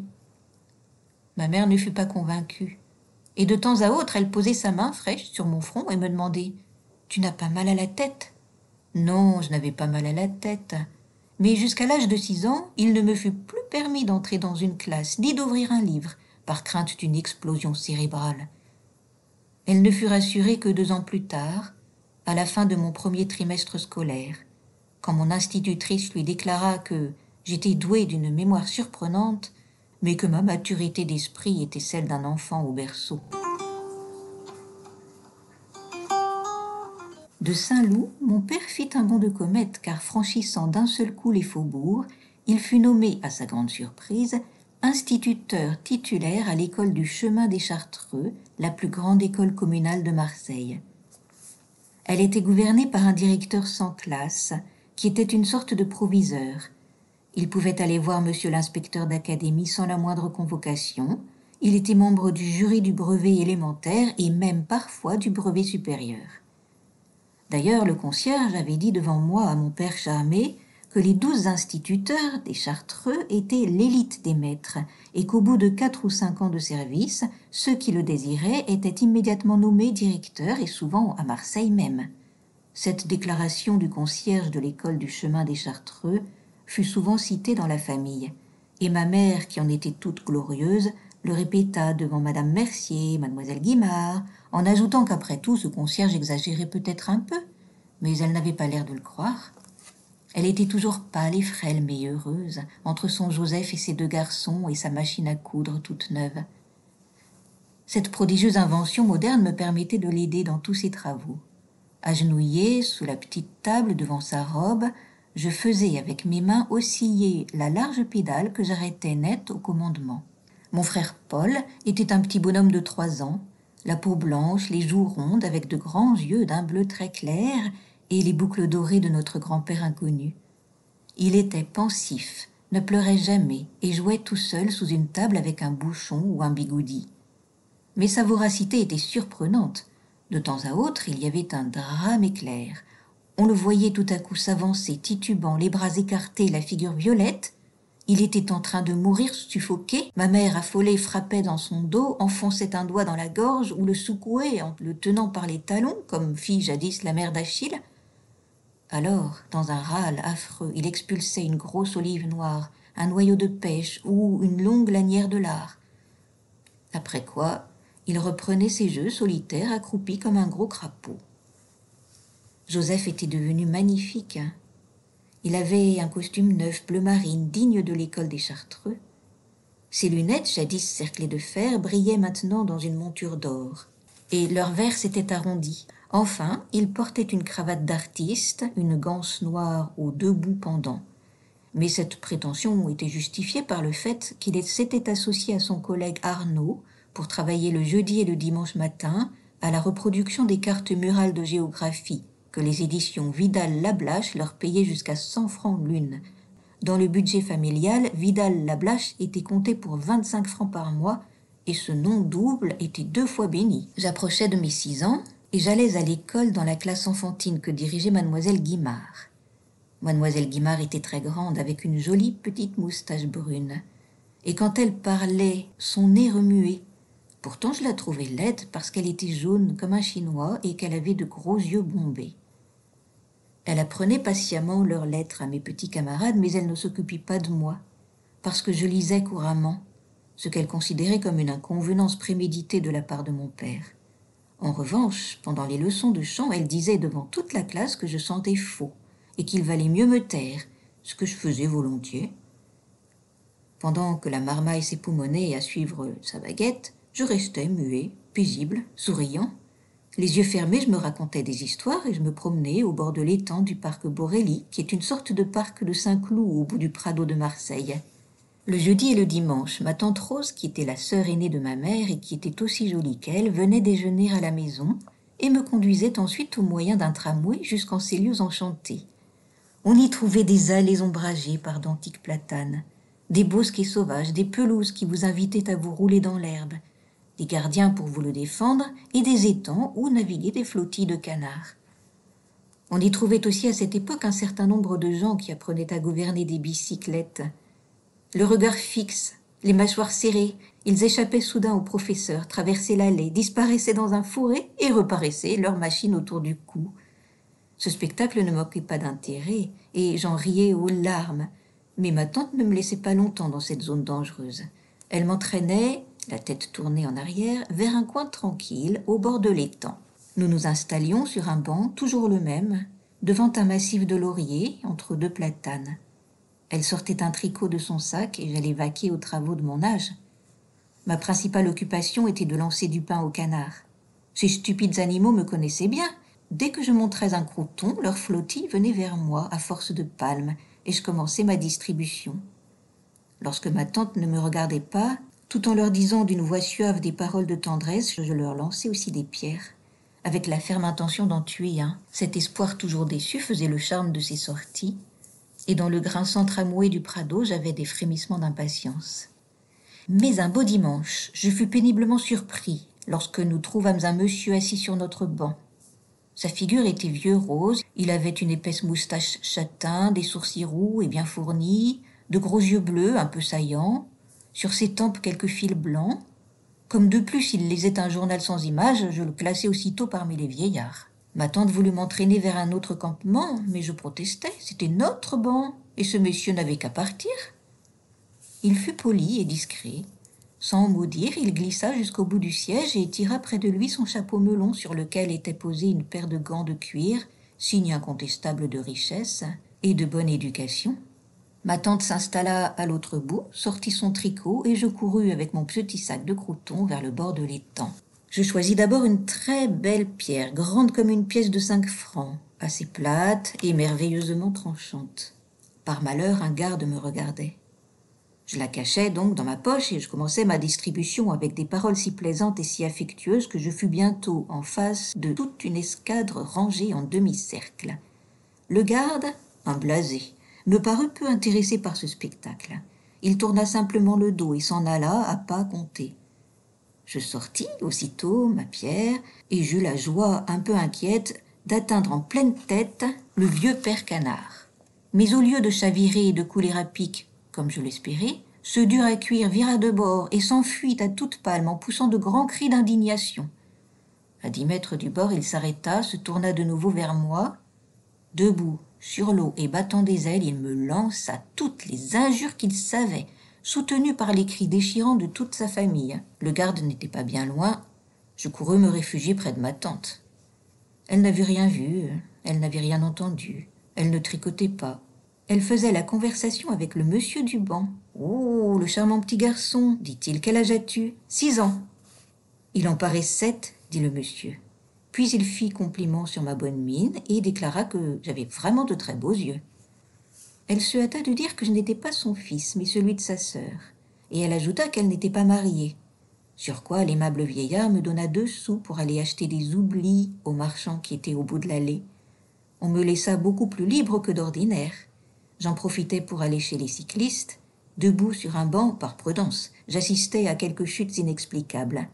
Ma mère ne fut pas convaincue, et de temps à autre, elle posait sa main fraîche sur mon front et me demandait « Tu n'as pas mal à la tête ?» Non, je n'avais pas mal à la tête, mais jusqu'à l'âge de six ans, il ne me fut plus permis d'entrer dans une classe, ni d'ouvrir un livre, par crainte d'une explosion cérébrale. Elle ne fut rassurée que deux ans plus tard, à la fin de mon premier trimestre scolaire, quand mon institutrice lui déclara que j'étais douée d'une mémoire surprenante, mais que ma maturité d'esprit était celle d'un enfant au berceau. De Saint-Loup, mon père fit un bond de comète, car franchissant d'un seul coup les faubourgs, il fut nommé, à sa grande surprise, instituteur titulaire à l'école du Chemin des Chartreux, la plus grande école communale de Marseille. Elle était gouvernée par un directeur sans classe, qui était une sorte de proviseur. Il pouvait aller voir monsieur l'inspecteur d'académie sans la moindre convocation. Il était membre du jury du brevet élémentaire et même parfois du brevet supérieur. D'ailleurs, le concierge avait dit devant moi à mon père charmé que les douze instituteurs des Chartreux étaient l'élite des maîtres et qu'au bout de quatre ou cinq ans de service, ceux qui le désiraient étaient immédiatement nommés directeurs et souvent à Marseille même. Cette déclaration du concierge de l'école du Chemin des Chartreux fut souvent citée dans la famille, et ma mère, qui en était toute glorieuse, le répéta devant madame Mercier, mademoiselle Guimard, en ajoutant qu'après tout, ce concierge exagérait peut-être un peu, mais elle n'avait pas l'air de le croire. Elle était toujours pâle et frêle, mais heureuse, entre son Joseph et ses deux garçons et sa machine à coudre toute neuve. Cette prodigieuse invention moderne me permettait de l'aider dans tous ses travaux. Agenouillée sous la petite table devant sa robe, je faisais avec mes mains osciller la large pédale que j'arrêtais net au commandement. Mon frère Paul était un petit bonhomme de trois ans, la peau blanche, les joues rondes avec de grands yeux d'un bleu très clair et les boucles dorées de notre grand-père inconnu. Il était pensif, ne pleurait jamais et jouait tout seul sous une table avec un bouchon ou un bigoudi. Mais sa voracité était surprenante. De temps à autre, il y avait un drame éclair. On le voyait tout à coup s'avancer, titubant, les bras écartés, la figure violette. Il était en train de mourir suffoqué. Ma mère, affolée, frappait dans son dos, enfonçait un doigt dans la gorge ou le secouait en le tenant par les talons, comme fit jadis la mère d'Achille. Alors, dans un râle affreux, il expulsait une grosse olive noire, un noyau de pêche ou une longue lanière de lard. Après quoi, il reprenait ses jeux solitaires accroupi comme un gros crapaud. Joseph était devenu magnifique. Il avait un costume neuf bleu marine, digne de l'école des Chartreux. Ses lunettes, jadis cerclées de fer, brillaient maintenant dans une monture d'or, et leur verre s'était arrondi. Enfin, il portait une cravate d'artiste, une ganse noire aux deux bouts pendants. Mais cette prétention était justifiée par le fait qu'il s'était associé à son collègue Arnaud pour travailler le jeudi et le dimanche matin à la reproduction des cartes murales de géographie que les éditions Vidal-Lablache leur payaient jusqu'à cent francs l'une. Dans le budget familial, Vidal-Lablache était compté pour vingt-cinq francs par mois et ce nom double était deux fois béni. J'approchais de mes six ans et j'allais à l'école dans la classe enfantine que dirigeait mademoiselle Guimard. Mademoiselle Guimard était très grande, avec une jolie petite moustache brune. Et quand elle parlait, son nez remuait. Pourtant, je la trouvais laide parce qu'elle était jaune comme un chinois et qu'elle avait de gros yeux bombés. Elle apprenait patiemment leurs lettres à mes petits camarades, mais elle ne s'occupait pas de moi, parce que je lisais couramment, ce qu'elle considérait comme une inconvenance préméditée de la part de mon père. En revanche, pendant les leçons de chant, elle disait devant toute la classe que je sentais faux, et qu'il valait mieux me taire, ce que je faisais volontiers. Pendant que la marmaille s'époumonnait à suivre sa baguette, je restais muet, paisible, souriant. Les yeux fermés, je me racontais des histoires et je me promenais au bord de l'étang du parc Borély, qui est une sorte de parc de Saint-Cloud au bout du Prado de Marseille. Le jeudi et le dimanche, ma tante Rose, qui était la sœur aînée de ma mère et qui était aussi jolie qu'elle, venait déjeuner à la maison et me conduisait ensuite au moyen d'un tramway jusqu'en ces lieux enchantés. On y trouvait des allées ombragées par d'antiques platanes, des bosquets sauvages, des pelouses qui vous invitaient à vous rouler dans l'herbe, des gardiens pour vous le défendre et des étangs où naviguaient des flottilles de canards. On y trouvait aussi à cette époque un certain nombre de gens qui apprenaient à gouverner des bicyclettes. Le regard fixe, les mâchoires serrées, ils échappaient soudain au professeur, traversaient l'allée, disparaissaient dans un fourré et reparaissaient, leur machine autour du cou. Ce spectacle ne manquait pas d'intérêt et j'en riais aux larmes. Mais ma tante ne me laissait pas longtemps dans cette zone dangereuse. Elle m'entraînait, la tête tournée en arrière, vers un coin tranquille au bord de l'étang. Nous nous installions sur un banc, toujours le même, devant un massif de lauriers entre deux platanes. Elle sortait un tricot de son sac et j'allais vaquer aux travaux de mon âge. Ma principale occupation était de lancer du pain aux canards. Ces stupides animaux me connaissaient bien. Dès que je montrais un crouton, leur flottille venait vers moi à force de palmes et je commençais ma distribution. Lorsque ma tante ne me regardait pas, tout en leur disant d'une voix suave des paroles de tendresse, je leur lançais aussi des pierres, avec la ferme intention d'en tuer un. Cet espoir toujours déçu faisait le charme de ces sorties, et dans le grinçant tramway du Prado, j'avais des frémissements d'impatience. Mais un beau dimanche, je fus péniblement surpris lorsque nous trouvâmes un monsieur assis sur notre banc. Sa figure était vieux rose, il avait une épaisse moustache châtain, des sourcils roux et bien fournis, de gros yeux bleus un peu saillants, sur ses tempes quelques fils blancs. Comme de plus il lisait un journal sans images, je le classai aussitôt parmi les vieillards. Ma tante voulut m'entraîner vers un autre campement, mais je protestais, c'était notre banc, et ce monsieur n'avait qu'à partir. Il fut poli et discret. Sans mot dire, il glissa jusqu'au bout du siège et tira près de lui son chapeau melon sur lequel était posée une paire de gants de cuir, signe incontestable de richesse et de bonne éducation. Ma tante s'installa à l'autre bout, sortit son tricot et je courus avec mon petit sac de croûtons vers le bord de l'étang. Je choisis d'abord une très belle pierre, grande comme une pièce de cinq francs, assez plate et merveilleusement tranchante. Par malheur, un garde me regardait. Je la cachai donc dans ma poche et je commençai ma distribution avec des paroles si plaisantes et si affectueuses que je fus bientôt en face de toute une escadre rangée en demi-cercle. Le garde, un blasé, me parut peu intéressé par ce spectacle. Il tourna simplement le dos et s'en alla à pas comptés. Je sortis aussitôt ma pierre et j'eus la joie un peu inquiète d'atteindre en pleine tête le vieux père Canard. Mais au lieu de chavirer et de couler à pic, comme je l'espérais, ce dur à cuire vira de bord et s'enfuit à toutes palmes en poussant de grands cris d'indignation. À dix mètres du bord, il s'arrêta, se tourna de nouveau vers moi. Debout, sur l'eau et battant des ailes, il me lança toutes les injures qu'il savait, soutenu par les cris déchirants de toute sa famille. Le garde n'était pas bien loin. Je courus me réfugier près de ma tante. Elle n'avait rien vu, elle n'avait rien entendu, elle ne tricotait pas. Elle faisait la conversation avec le monsieur du banc. « Oh, le charmant petit garçon, dit-il, quel âge as-tu ? Six ans. » Il en paraît sept, dit le monsieur. Puis il fit compliment sur ma bonne mine et déclara que j'avais vraiment de très beaux yeux. Elle se hâta de dire que je n'étais pas son fils, mais celui de sa sœur, et elle ajouta qu'elle n'était pas mariée. Sur quoi l'aimable vieillard me donna deux sous pour aller acheter des oublis au marchand qui était au bout de l'allée. On me laissa beaucoup plus libre que d'ordinaire. J'en profitais pour aller chez les cyclistes. Debout sur un banc, par prudence, j'assistais à quelques chutes inexplicables.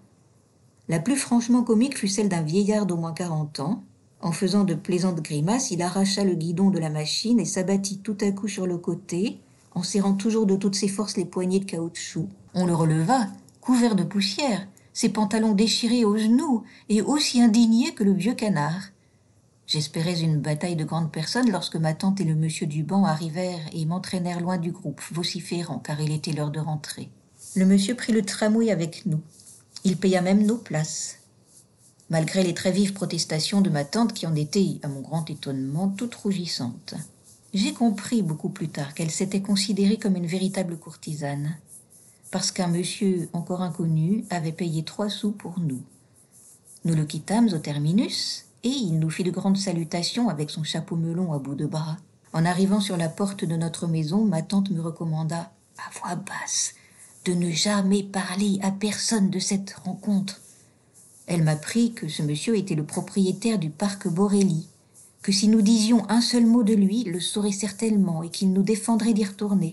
La plus franchement comique fut celle d'un vieillard d'au moins quarante ans. En faisant de plaisantes grimaces, il arracha le guidon de la machine et s'abattit tout à coup sur le côté, en serrant toujours de toutes ses forces les poignées de caoutchouc. On le releva, couvert de poussière, ses pantalons déchirés aux genoux et aussi indigné que le vieux Canard. J'espérais une bataille de grandes personnes lorsque ma tante et le monsieur du banc arrivèrent et m'entraînèrent loin du groupe, vociférant car il était l'heure de rentrer. Le monsieur prit le tramway avec nous. Il paya même nos places. Malgré les très vives protestations de ma tante qui en était, à mon grand étonnement, toute rougissante. J'ai compris beaucoup plus tard qu'elle s'était considérée comme une véritable courtisane, parce qu'un monsieur encore inconnu avait payé trois sous pour nous. Nous le quittâmes au terminus, et il nous fit de grandes salutations avec son chapeau melon à bout de bras. En arrivant sur la porte de notre maison, ma tante me recommanda, à voix basse, de ne jamais parler à personne de cette rencontre. Elle m'apprit que ce monsieur était le propriétaire du parc Borelli, que si nous disions un seul mot de lui, il le saurait certainement et qu'il nous défendrait d'y retourner.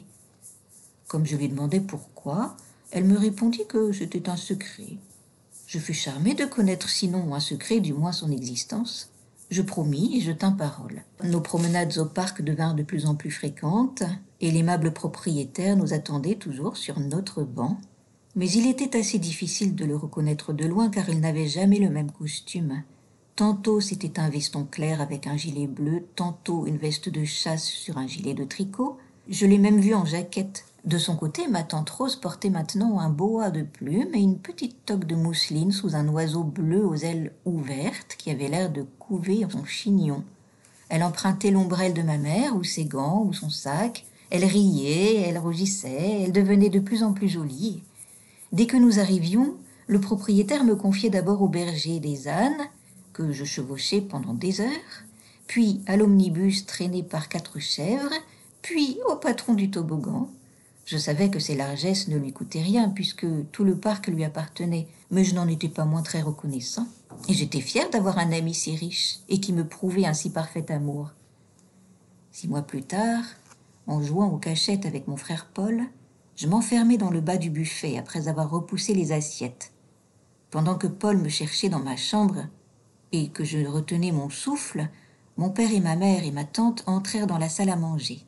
Comme je lui demandais pourquoi, elle me répondit que c'était un secret. Je fus charmée de connaître sinon un secret, du moins son existence. Je promis et je tins parole. Nos promenades au parc devinrent de plus en plus fréquentes et l'aimable propriétaire nous attendait toujours sur notre banc. Mais il était assez difficile de le reconnaître de loin car il n'avait jamais le même costume. Tantôt c'était un veston clair avec un gilet bleu, tantôt une veste de chasse sur un gilet de tricot. Je l'ai même vu en jaquette. De son côté, ma tante Rose portait maintenant un boa de plumes et une petite toque de mousseline sous un oiseau bleu aux ailes ouvertes qui avait l'air de couver son chignon. Elle empruntait l'ombrelle de ma mère, ou ses gants, ou son sac. Elle riait, elle rougissait, elle devenait de plus en plus jolie. Dès que nous arrivions, le propriétaire me confiait d'abord au berger des ânes, que je chevauchais pendant des heures, puis à l'omnibus traîné par quatre chèvres, puis au patron du toboggan. Je savais que ses largesses ne lui coûtaient rien, puisque tout le parc lui appartenait, mais je n'en étais pas moins très reconnaissant. Et j'étais fière d'avoir un ami si riche, et qui me prouvait un si parfait amour. Six mois plus tard, en jouant aux cachettes avec mon frère Paul, je m'enfermai dans le bas du buffet après avoir repoussé les assiettes. Pendant que Paul me cherchait dans ma chambre et que je retenais mon souffle, mon père et ma mère et ma tante entrèrent dans la salle à manger.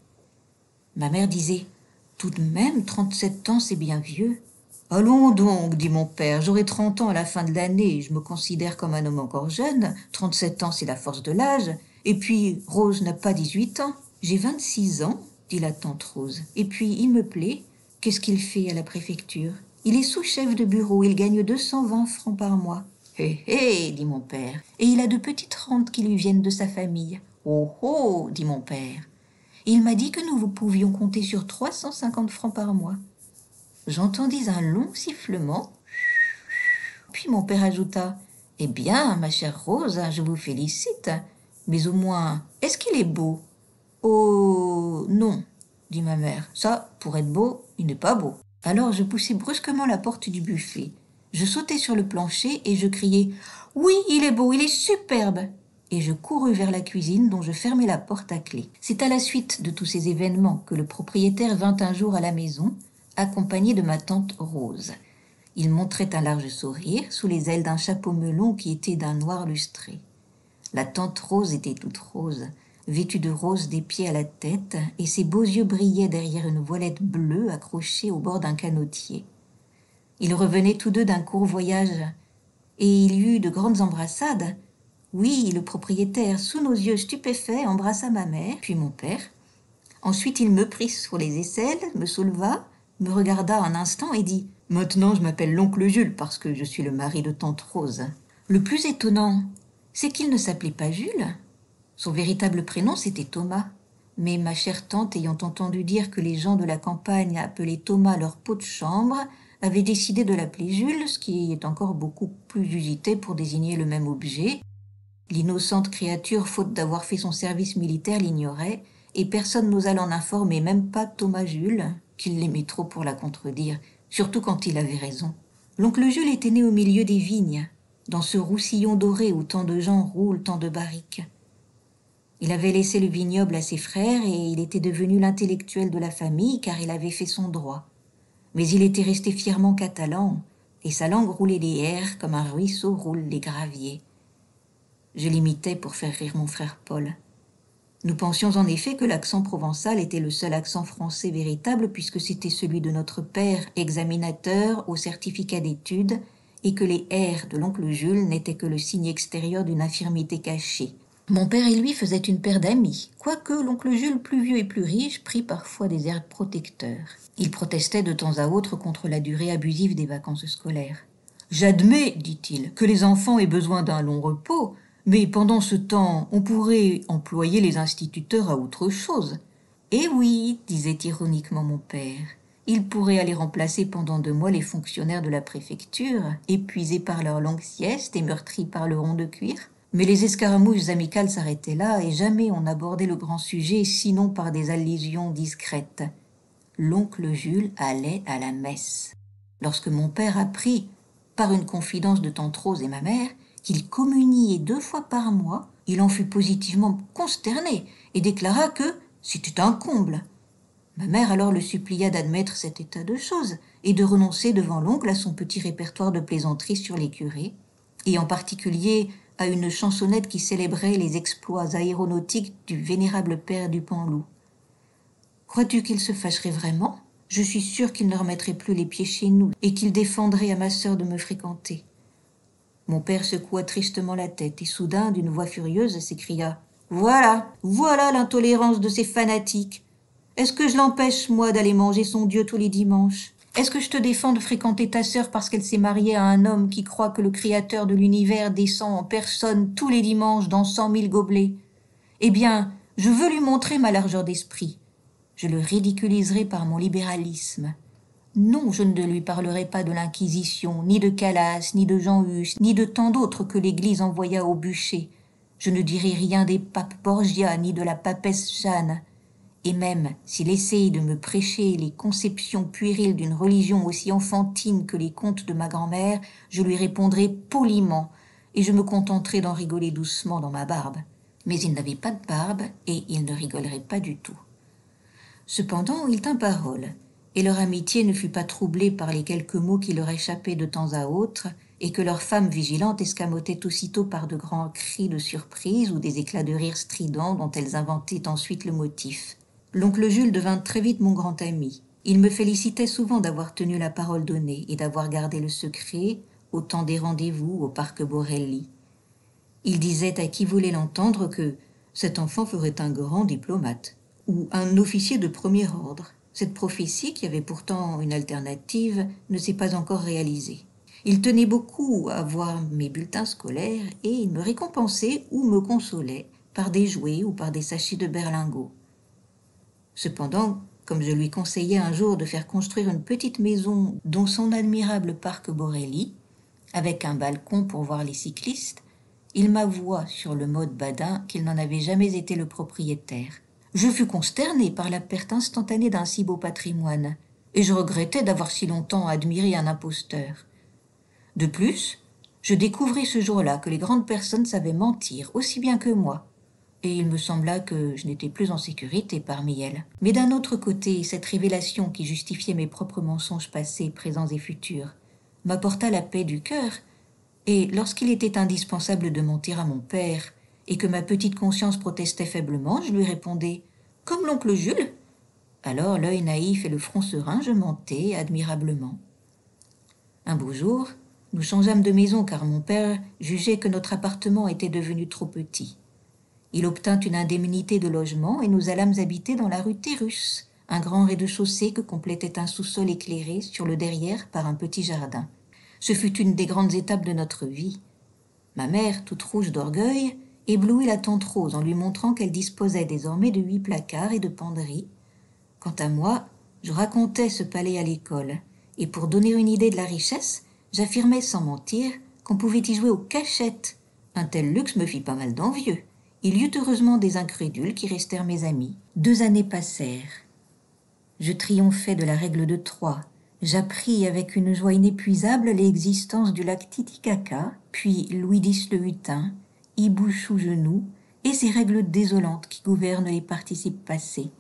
Ma mère disait « Tout de même, trente-sept ans, c'est bien vieux. »« Allons donc, dit mon père, j'aurai trente ans à la fin de l'année, je me considère comme un homme encore jeune. Trente-sept ans, c'est la force de l'âge. Et puis, Rose n'a pas dix-huit ans. J'ai vingt-six ans, dit la tante Rose. Et puis, il me plaît. Qu'est-ce qu'il fait à la préfecture? Il est sous-chef de bureau, il gagne deux cent vingt francs par mois. Hé hé, dit mon père. Et il a de petites rentes qui lui viennent de sa famille. Oh oh, dit mon père. Il m'a dit que nous pouvions compter sur trois cent cinquante francs par mois. J'entendis un long sifflement. Puis mon père ajouta « Eh bien, ma chère Rose, je vous félicite. Mais au moins, est-ce qu'il est beau ?»« Oh, non, dit ma mère. Ça, pour être beau, il n'est pas beau. » Alors je poussai brusquement la porte du buffet. Je sautai sur le plancher et je criai « Oui, il est beau, il est superbe !» et je courus vers la cuisine dont je fermai la porte à clé. C'est à la suite de tous ces événements que le propriétaire vint un jour à la maison, accompagné de ma tante Rose. Il montrait un large sourire sous les ailes d'un chapeau melon qui était d'un noir lustré. La tante Rose était toute rose, vêtue de rose des pieds à la tête, et ses beaux yeux brillaient derrière une voilette bleue accrochée au bord d'un canotier. Ils revenaient tous deux d'un court voyage, et il y eut de grandes embrassades. Oui, le propriétaire, sous nos yeux stupéfaits, embrassa ma mère, puis mon père. Ensuite, il me prit sur les aisselles, me souleva, me regarda un instant et dit « Maintenant, je m'appelle l'oncle Jules parce que je suis le mari de tante Rose. » Le plus étonnant, c'est qu'il ne s'appelait pas Jules. Son véritable prénom, c'était Thomas. Mais ma chère tante, ayant entendu dire que les gens de la campagne appelaient Thomas leur pot de chambre, avait décidé de l'appeler Jules, ce qui est encore beaucoup plus usité pour désigner le même objet. L'innocente créature, faute d'avoir fait son service militaire, l'ignorait, et personne n'osa l'en informer, même pas Thomas Jules, qu'il l'aimait trop pour la contredire, surtout quand il avait raison. L'oncle Jules était né au milieu des vignes, dans ce roussillon doré où tant de gens roulent tant de barriques. Il avait laissé le vignoble à ses frères et il était devenu l'intellectuel de la famille car il avait fait son droit. Mais il était resté fièrement catalan et sa langue roulait les airs comme un ruisseau roule les graviers. Je l'imitais pour faire rire mon frère Paul. Nous pensions en effet que l'accent provençal était le seul accent français véritable puisque c'était celui de notre père examinateur au certificat d'études et que les R de l'oncle Jules n'étaient que le signe extérieur d'une infirmité cachée. Mon père et lui faisaient une paire d'amis, quoique l'oncle Jules, plus vieux et plus riche, prit parfois des airs protecteurs. Il protestait de temps à autre contre la durée abusive des vacances scolaires. « J'admets, dit-il, que les enfants aient besoin d'un long repos, mais pendant ce temps, on pourrait employer les instituteurs à autre chose. »« Eh oui, disait ironiquement mon père, ils pourraient aller remplacer pendant deux mois les fonctionnaires de la préfecture, épuisés par leur longue sieste et meurtris par le rond de cuir. » Mais les escaramouches amicales s'arrêtaient là et jamais on n'abordait le grand sujet sinon par des allusions discrètes. L'oncle Jules allait à la messe. Lorsque mon père apprit, par une confidence de tante Rose et ma mère, qu'il communiait deux fois par mois, il en fut positivement consterné et déclara que c'était un comble. Ma mère alors le supplia d'admettre cet état de choses et de renoncer devant l'oncle à son petit répertoire de plaisanteries sur les curés, et en particulier à une chansonnette qui célébrait les exploits aéronautiques du vénérable père du Panloup. Crois-tu qu'il se fâcherait vraiment ? Je suis sûre qu'il ne remettrait plus les pieds chez nous et qu'il défendrait à ma sœur de me fréquenter. Mon père secoua tristement la tête et soudain, d'une voix furieuse, s'écria « Voilà, voilà l'intolérance de ces fanatiques. Est-ce que je l'empêche, moi, d'aller manger son Dieu tous les dimanches ? Est-ce que je te défends de fréquenter ta sœur parce qu'elle s'est mariée à un homme qui croit que le créateur de l'univers descend en personne tous les dimanches dans cent mille gobelets ? Eh bien, je veux lui montrer ma largeur d'esprit. Je le ridiculiserai par mon libéralisme. Non, je ne lui parlerai pas de l'Inquisition, ni de Calas, ni de Jean Hus, ni de tant d'autres que l'Église envoya au bûcher. Je ne dirai rien des papes Borgia, ni de la papesse Jeanne. Et même s'il essaye de me prêcher les conceptions puériles d'une religion aussi enfantine que les contes de ma grand-mère, je lui répondrai poliment et je me contenterai d'en rigoler doucement dans ma barbe. Mais il n'avait pas de barbe et il ne rigolerait pas du tout. Cependant, il tint parole, et leur amitié ne fut pas troublée par les quelques mots qui leur échappaient de temps à autre et que leur femme vigilante escamotait aussitôt par de grands cris de surprise ou des éclats de rire stridents dont elles inventaient ensuite le motif. L'oncle Jules devint très vite mon grand ami. Il me félicitait souvent d'avoir tenu la parole donnée et d'avoir gardé le secret au temps des rendez-vous au parc Borelli. Il disait à qui voulait l'entendre que cet enfant ferait un grand diplomate ou un officier de premier ordre. Cette prophétie, qui avait pourtant une alternative, ne s'est pas encore réalisée. Il tenait beaucoup à voir mes bulletins scolaires et il me récompensait ou me consolait par des jouets ou par des sachets de berlingots. Cependant, comme je lui conseillais un jour de faire construire une petite maison dans son admirable parc Borelli, avec un balcon pour voir les cyclistes, il m'avoua sur le mode badin qu'il n'en avait jamais été le propriétaire. Je fus consterné par la perte instantanée d'un si beau patrimoine, et je regrettais d'avoir si longtemps admiré un imposteur. De plus, Je découvris ce jour-là que les grandes personnes savaient mentir aussi bien que moi, et il me sembla que je n'étais plus en sécurité parmi elles. Mais d'un autre côté, cette révélation qui justifiait mes propres mensonges passés, présents et futurs, m'apporta la paix du cœur, et lorsqu'il était indispensable de mentir à mon père, et que ma petite conscience protestait faiblement, je lui répondais « Comme l'oncle Jules ?» Alors, l'œil naïf et le front serein, je mentais admirablement. Un beau jour, nous changeâmes de maison car mon père jugeait que notre appartement était devenu trop petit. Il obtint une indemnité de logement et nous allâmes habiter dans la rue Terrus, un grand rez-de-chaussée que complétait un sous-sol éclairé sur le derrière par un petit jardin. Ce fut une des grandes étapes de notre vie. Ma mère, toute rouge d'orgueil, éblouit la tante Rose en lui montrant qu'elle disposait désormais de huit placards et de penderies. Quant à moi, je racontais ce palais à l'école, et pour donner une idée de la richesse, j'affirmais sans mentir qu'on pouvait y jouer aux cachettes. Un tel luxe me fit pas mal d'envieux. Il y eut heureusement des incrédules qui restèrent mes amis. Deux années passèrent. Je triomphais de la règle de trois. J'appris avec une joie inépuisable l'existence du lac Titicaca, puis Louis dix le Hutin, Hibou sous genou, et ces règles désolantes qui gouvernent les participes passés.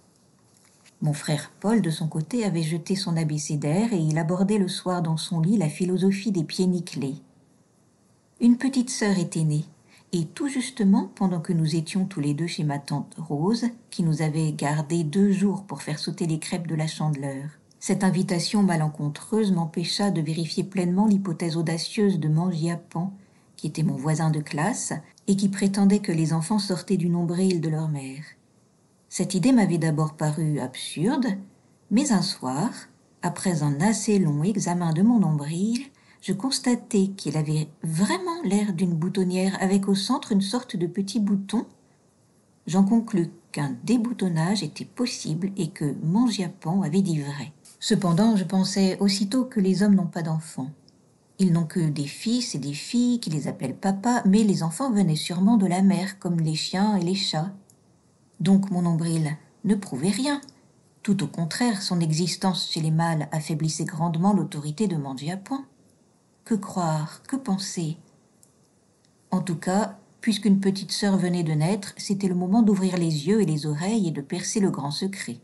Mon frère Paul, de son côté, avait jeté son abécédaire et il abordait le soir dans son lit la philosophie des pieds nickelés. Une petite sœur était née, et tout justement, pendant que nous étions tous les deux chez ma tante Rose, qui nous avait gardés deux jours pour faire sauter les crêpes de la Chandeleur. Cette invitation malencontreuse m'empêcha de vérifier pleinement l'hypothèse audacieuse de Mangiapan, qui était mon voisin de classe, et qui prétendait que les enfants sortaient du nombril de leur mère. Cette idée m'avait d'abord paru absurde, mais un soir, après un assez long examen de mon nombril, je constatai qu'il avait vraiment l'air d'une boutonnière avec au centre une sorte de petit bouton. J'en conclus qu'un déboutonnage était possible et que Mangiapan avait dit vrai. Cependant, je pensais aussitôt que les hommes n'ont pas d'enfants. Ils n'ont que des fils et des filles qui les appellent papa, mais les enfants venaient sûrement de la mère, comme les chiens et les chats. Donc mon nombril ne prouvait rien. Tout au contraire, son existence chez les mâles affaiblissait grandement l'autorité de Mangiapan. Que croire, que penser? En tout cas, puisqu'une petite sœur venait de naître, c'était le moment d'ouvrir les yeux et les oreilles et de percer le grand secret.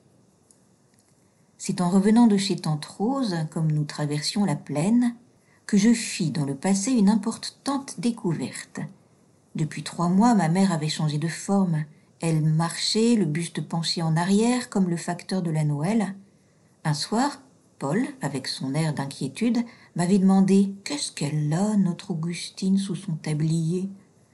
C'est en revenant de chez tante Rose, comme nous traversions la plaine, que je fis dans le passé une importante découverte. Depuis trois mois, ma mère avait changé de forme. Elle marchait, le buste penché en arrière, comme le facteur de la Noël. Un soir, Paul, avec son air d'inquiétude, m'avait demandé « Qu'est-ce qu'elle a, notre Augustine, sous son tablier ?»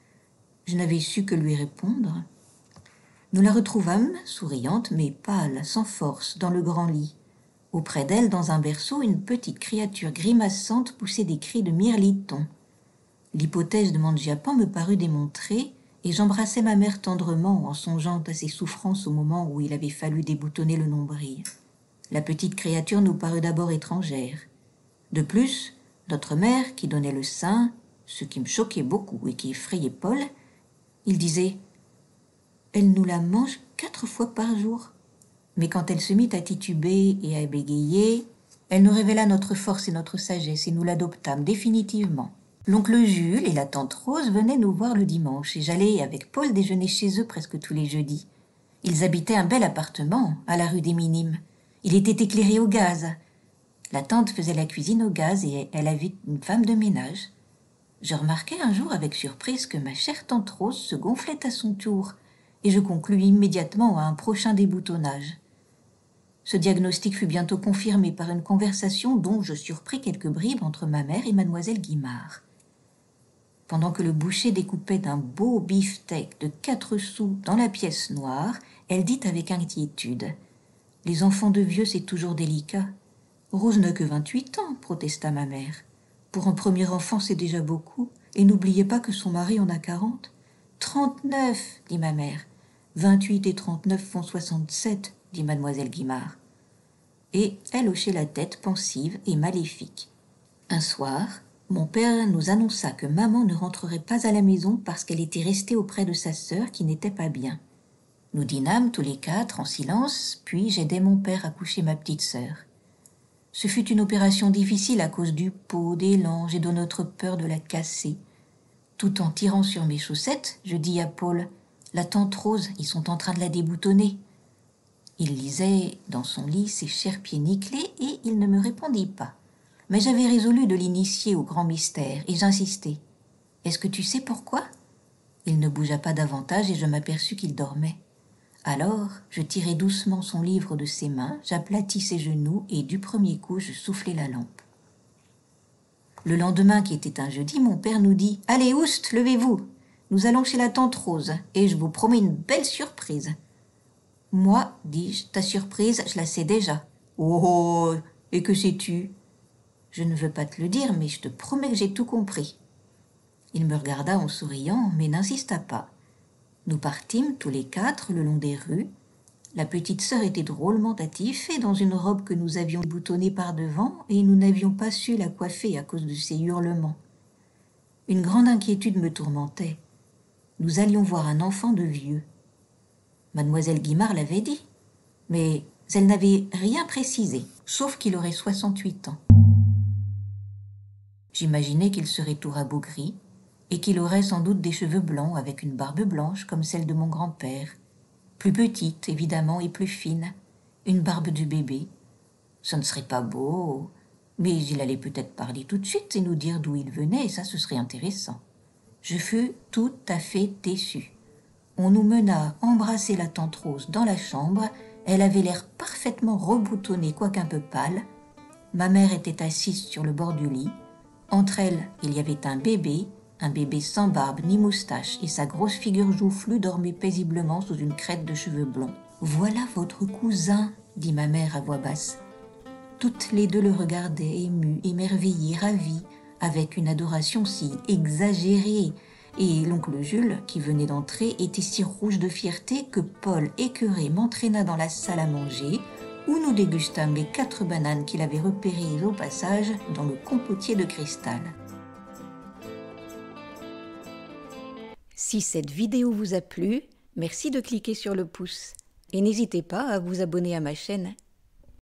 Je n'avais su que lui répondre. Nous la retrouvâmes, souriante mais pâle, sans force, dans le grand lit. Auprès d'elle, dans un berceau, une petite créature grimaçante poussait des cris de mirliton. L'hypothèse de Mangiapan me parut démontrée, et j'embrassai ma mère tendrement en songeant à ses souffrances au moment où il avait fallu déboutonner le nombril. La petite créature nous parut d'abord étrangère. De plus, notre mère, qui donnait le sein, ce qui me choquait beaucoup et qui effrayait Paul, il disait « Elle nous la mange quatre fois par jour ». Mais quand elle se mit à tituber et à bégayer, elle nous révéla notre force et notre sagesse et nous l'adoptâmes définitivement. L'oncle Jules et la tante Rose venaient nous voir le dimanche et j'allais avec Paul déjeuner chez eux presque tous les jeudis. Ils habitaient un bel appartement à la rue des Minimes. Il était éclairé au gaz. La tante faisait la cuisine au gaz et elle avait une femme de ménage. Je remarquai un jour avec surprise que ma chère tante Rose se gonflait à son tour et je conclus immédiatement à un prochain déboutonnage. Ce diagnostic fut bientôt confirmé par une conversation dont je surpris quelques bribes entre ma mère et mademoiselle Guimard. Pendant que le boucher découpait un beau beefsteak de quatre sous dans la pièce noire, elle dit avec inquiétude « Les enfants de vieux, c'est toujours délicat. »« Rose n'a que vingt-huit ans, protesta ma mère. Pour un premier enfant, c'est déjà beaucoup, et n'oubliez pas que son mari en a quarante. »« Trente-neuf, dit ma mère. Vingt-huit et trente-neuf font soixante-sept, dit mademoiselle Guimard. Et elle hochait la tête pensive et maléfique. Un soir, mon père nous annonça que maman ne rentrerait pas à la maison parce qu'elle était restée auprès de sa sœur qui n'était pas bien. Nous dînâmes tous les quatre en silence, puis j'aidai mon père à coucher ma petite sœur. Ce fut une opération difficile à cause du pot, des langes et de notre peur de la casser. Tout en tirant sur mes chaussettes, je dis à Paul « La tante Rose, ils sont en train de la déboutonner. » Il lisait dans son lit ses chers pieds nickelés et il ne me répondit pas. Mais j'avais résolu de l'initier au grand mystère et j'insistai. « Est-ce que tu sais pourquoi ?» Il ne bougea pas davantage et je m'aperçus qu'il dormait. Alors, je tirai doucement son livre de ses mains, j'aplatis ses genoux et du premier coup, je soufflai la lampe. Le lendemain, qui était un jeudi, mon père nous dit « Allez, oust, levez-vous, nous allons chez la tante Rose et je vous promets une belle surprise. » Moi, dis-je, ta surprise, je la sais déjà. « Oh, oh, et que sais-tu » ? Je ne veux pas te le dire, mais je te promets que j'ai tout compris. Il me regarda en souriant, mais n'insista pas. Nous partîmes tous les quatre le long des rues. La petite sœur était drôlement attifée dans une robe que nous avions boutonnée par devant et nous n'avions pas su la coiffer à cause de ses hurlements. Une grande inquiétude me tourmentait. Nous allions voir un enfant de vieux. Mademoiselle Guimard l'avait dit, mais elle n'avait rien précisé, sauf qu'il aurait soixante-huit ans. J'imaginais qu'il serait tout rabougri, et qu'il aurait sans doute des cheveux blancs avec une barbe blanche comme celle de mon grand-père, plus petite évidemment et plus fine, une barbe de bébé. Ce ne serait pas beau, mais il allait peut-être parler tout de suite et nous dire d'où il venait, et ça ce serait intéressant. Je fus tout à fait déçue. On nous mena embrasser la tante Rose dans la chambre, elle avait l'air parfaitement reboutonnée quoique un peu pâle. Ma mère était assise sur le bord du lit. Entre elles, il y avait un bébé, un bébé sans barbe ni moustache, et sa grosse figure joufflue dormait paisiblement sous une crête de cheveux blonds. « Voilà votre cousin » dit ma mère à voix basse. Toutes les deux le regardaient, émues, émerveillées, ravies, avec une adoration si exagérée. Et l'oncle Jules, qui venait d'entrer, était si rouge de fierté que Paul, écœuré, m'entraîna dans la salle à manger, où nous dégustâmes les quatre bananes qu'il avait repérées au passage dans le compotier de cristal. Si cette vidéo vous a plu, merci de cliquer sur le pouce. Et n'hésitez pas à vous abonner à ma chaîne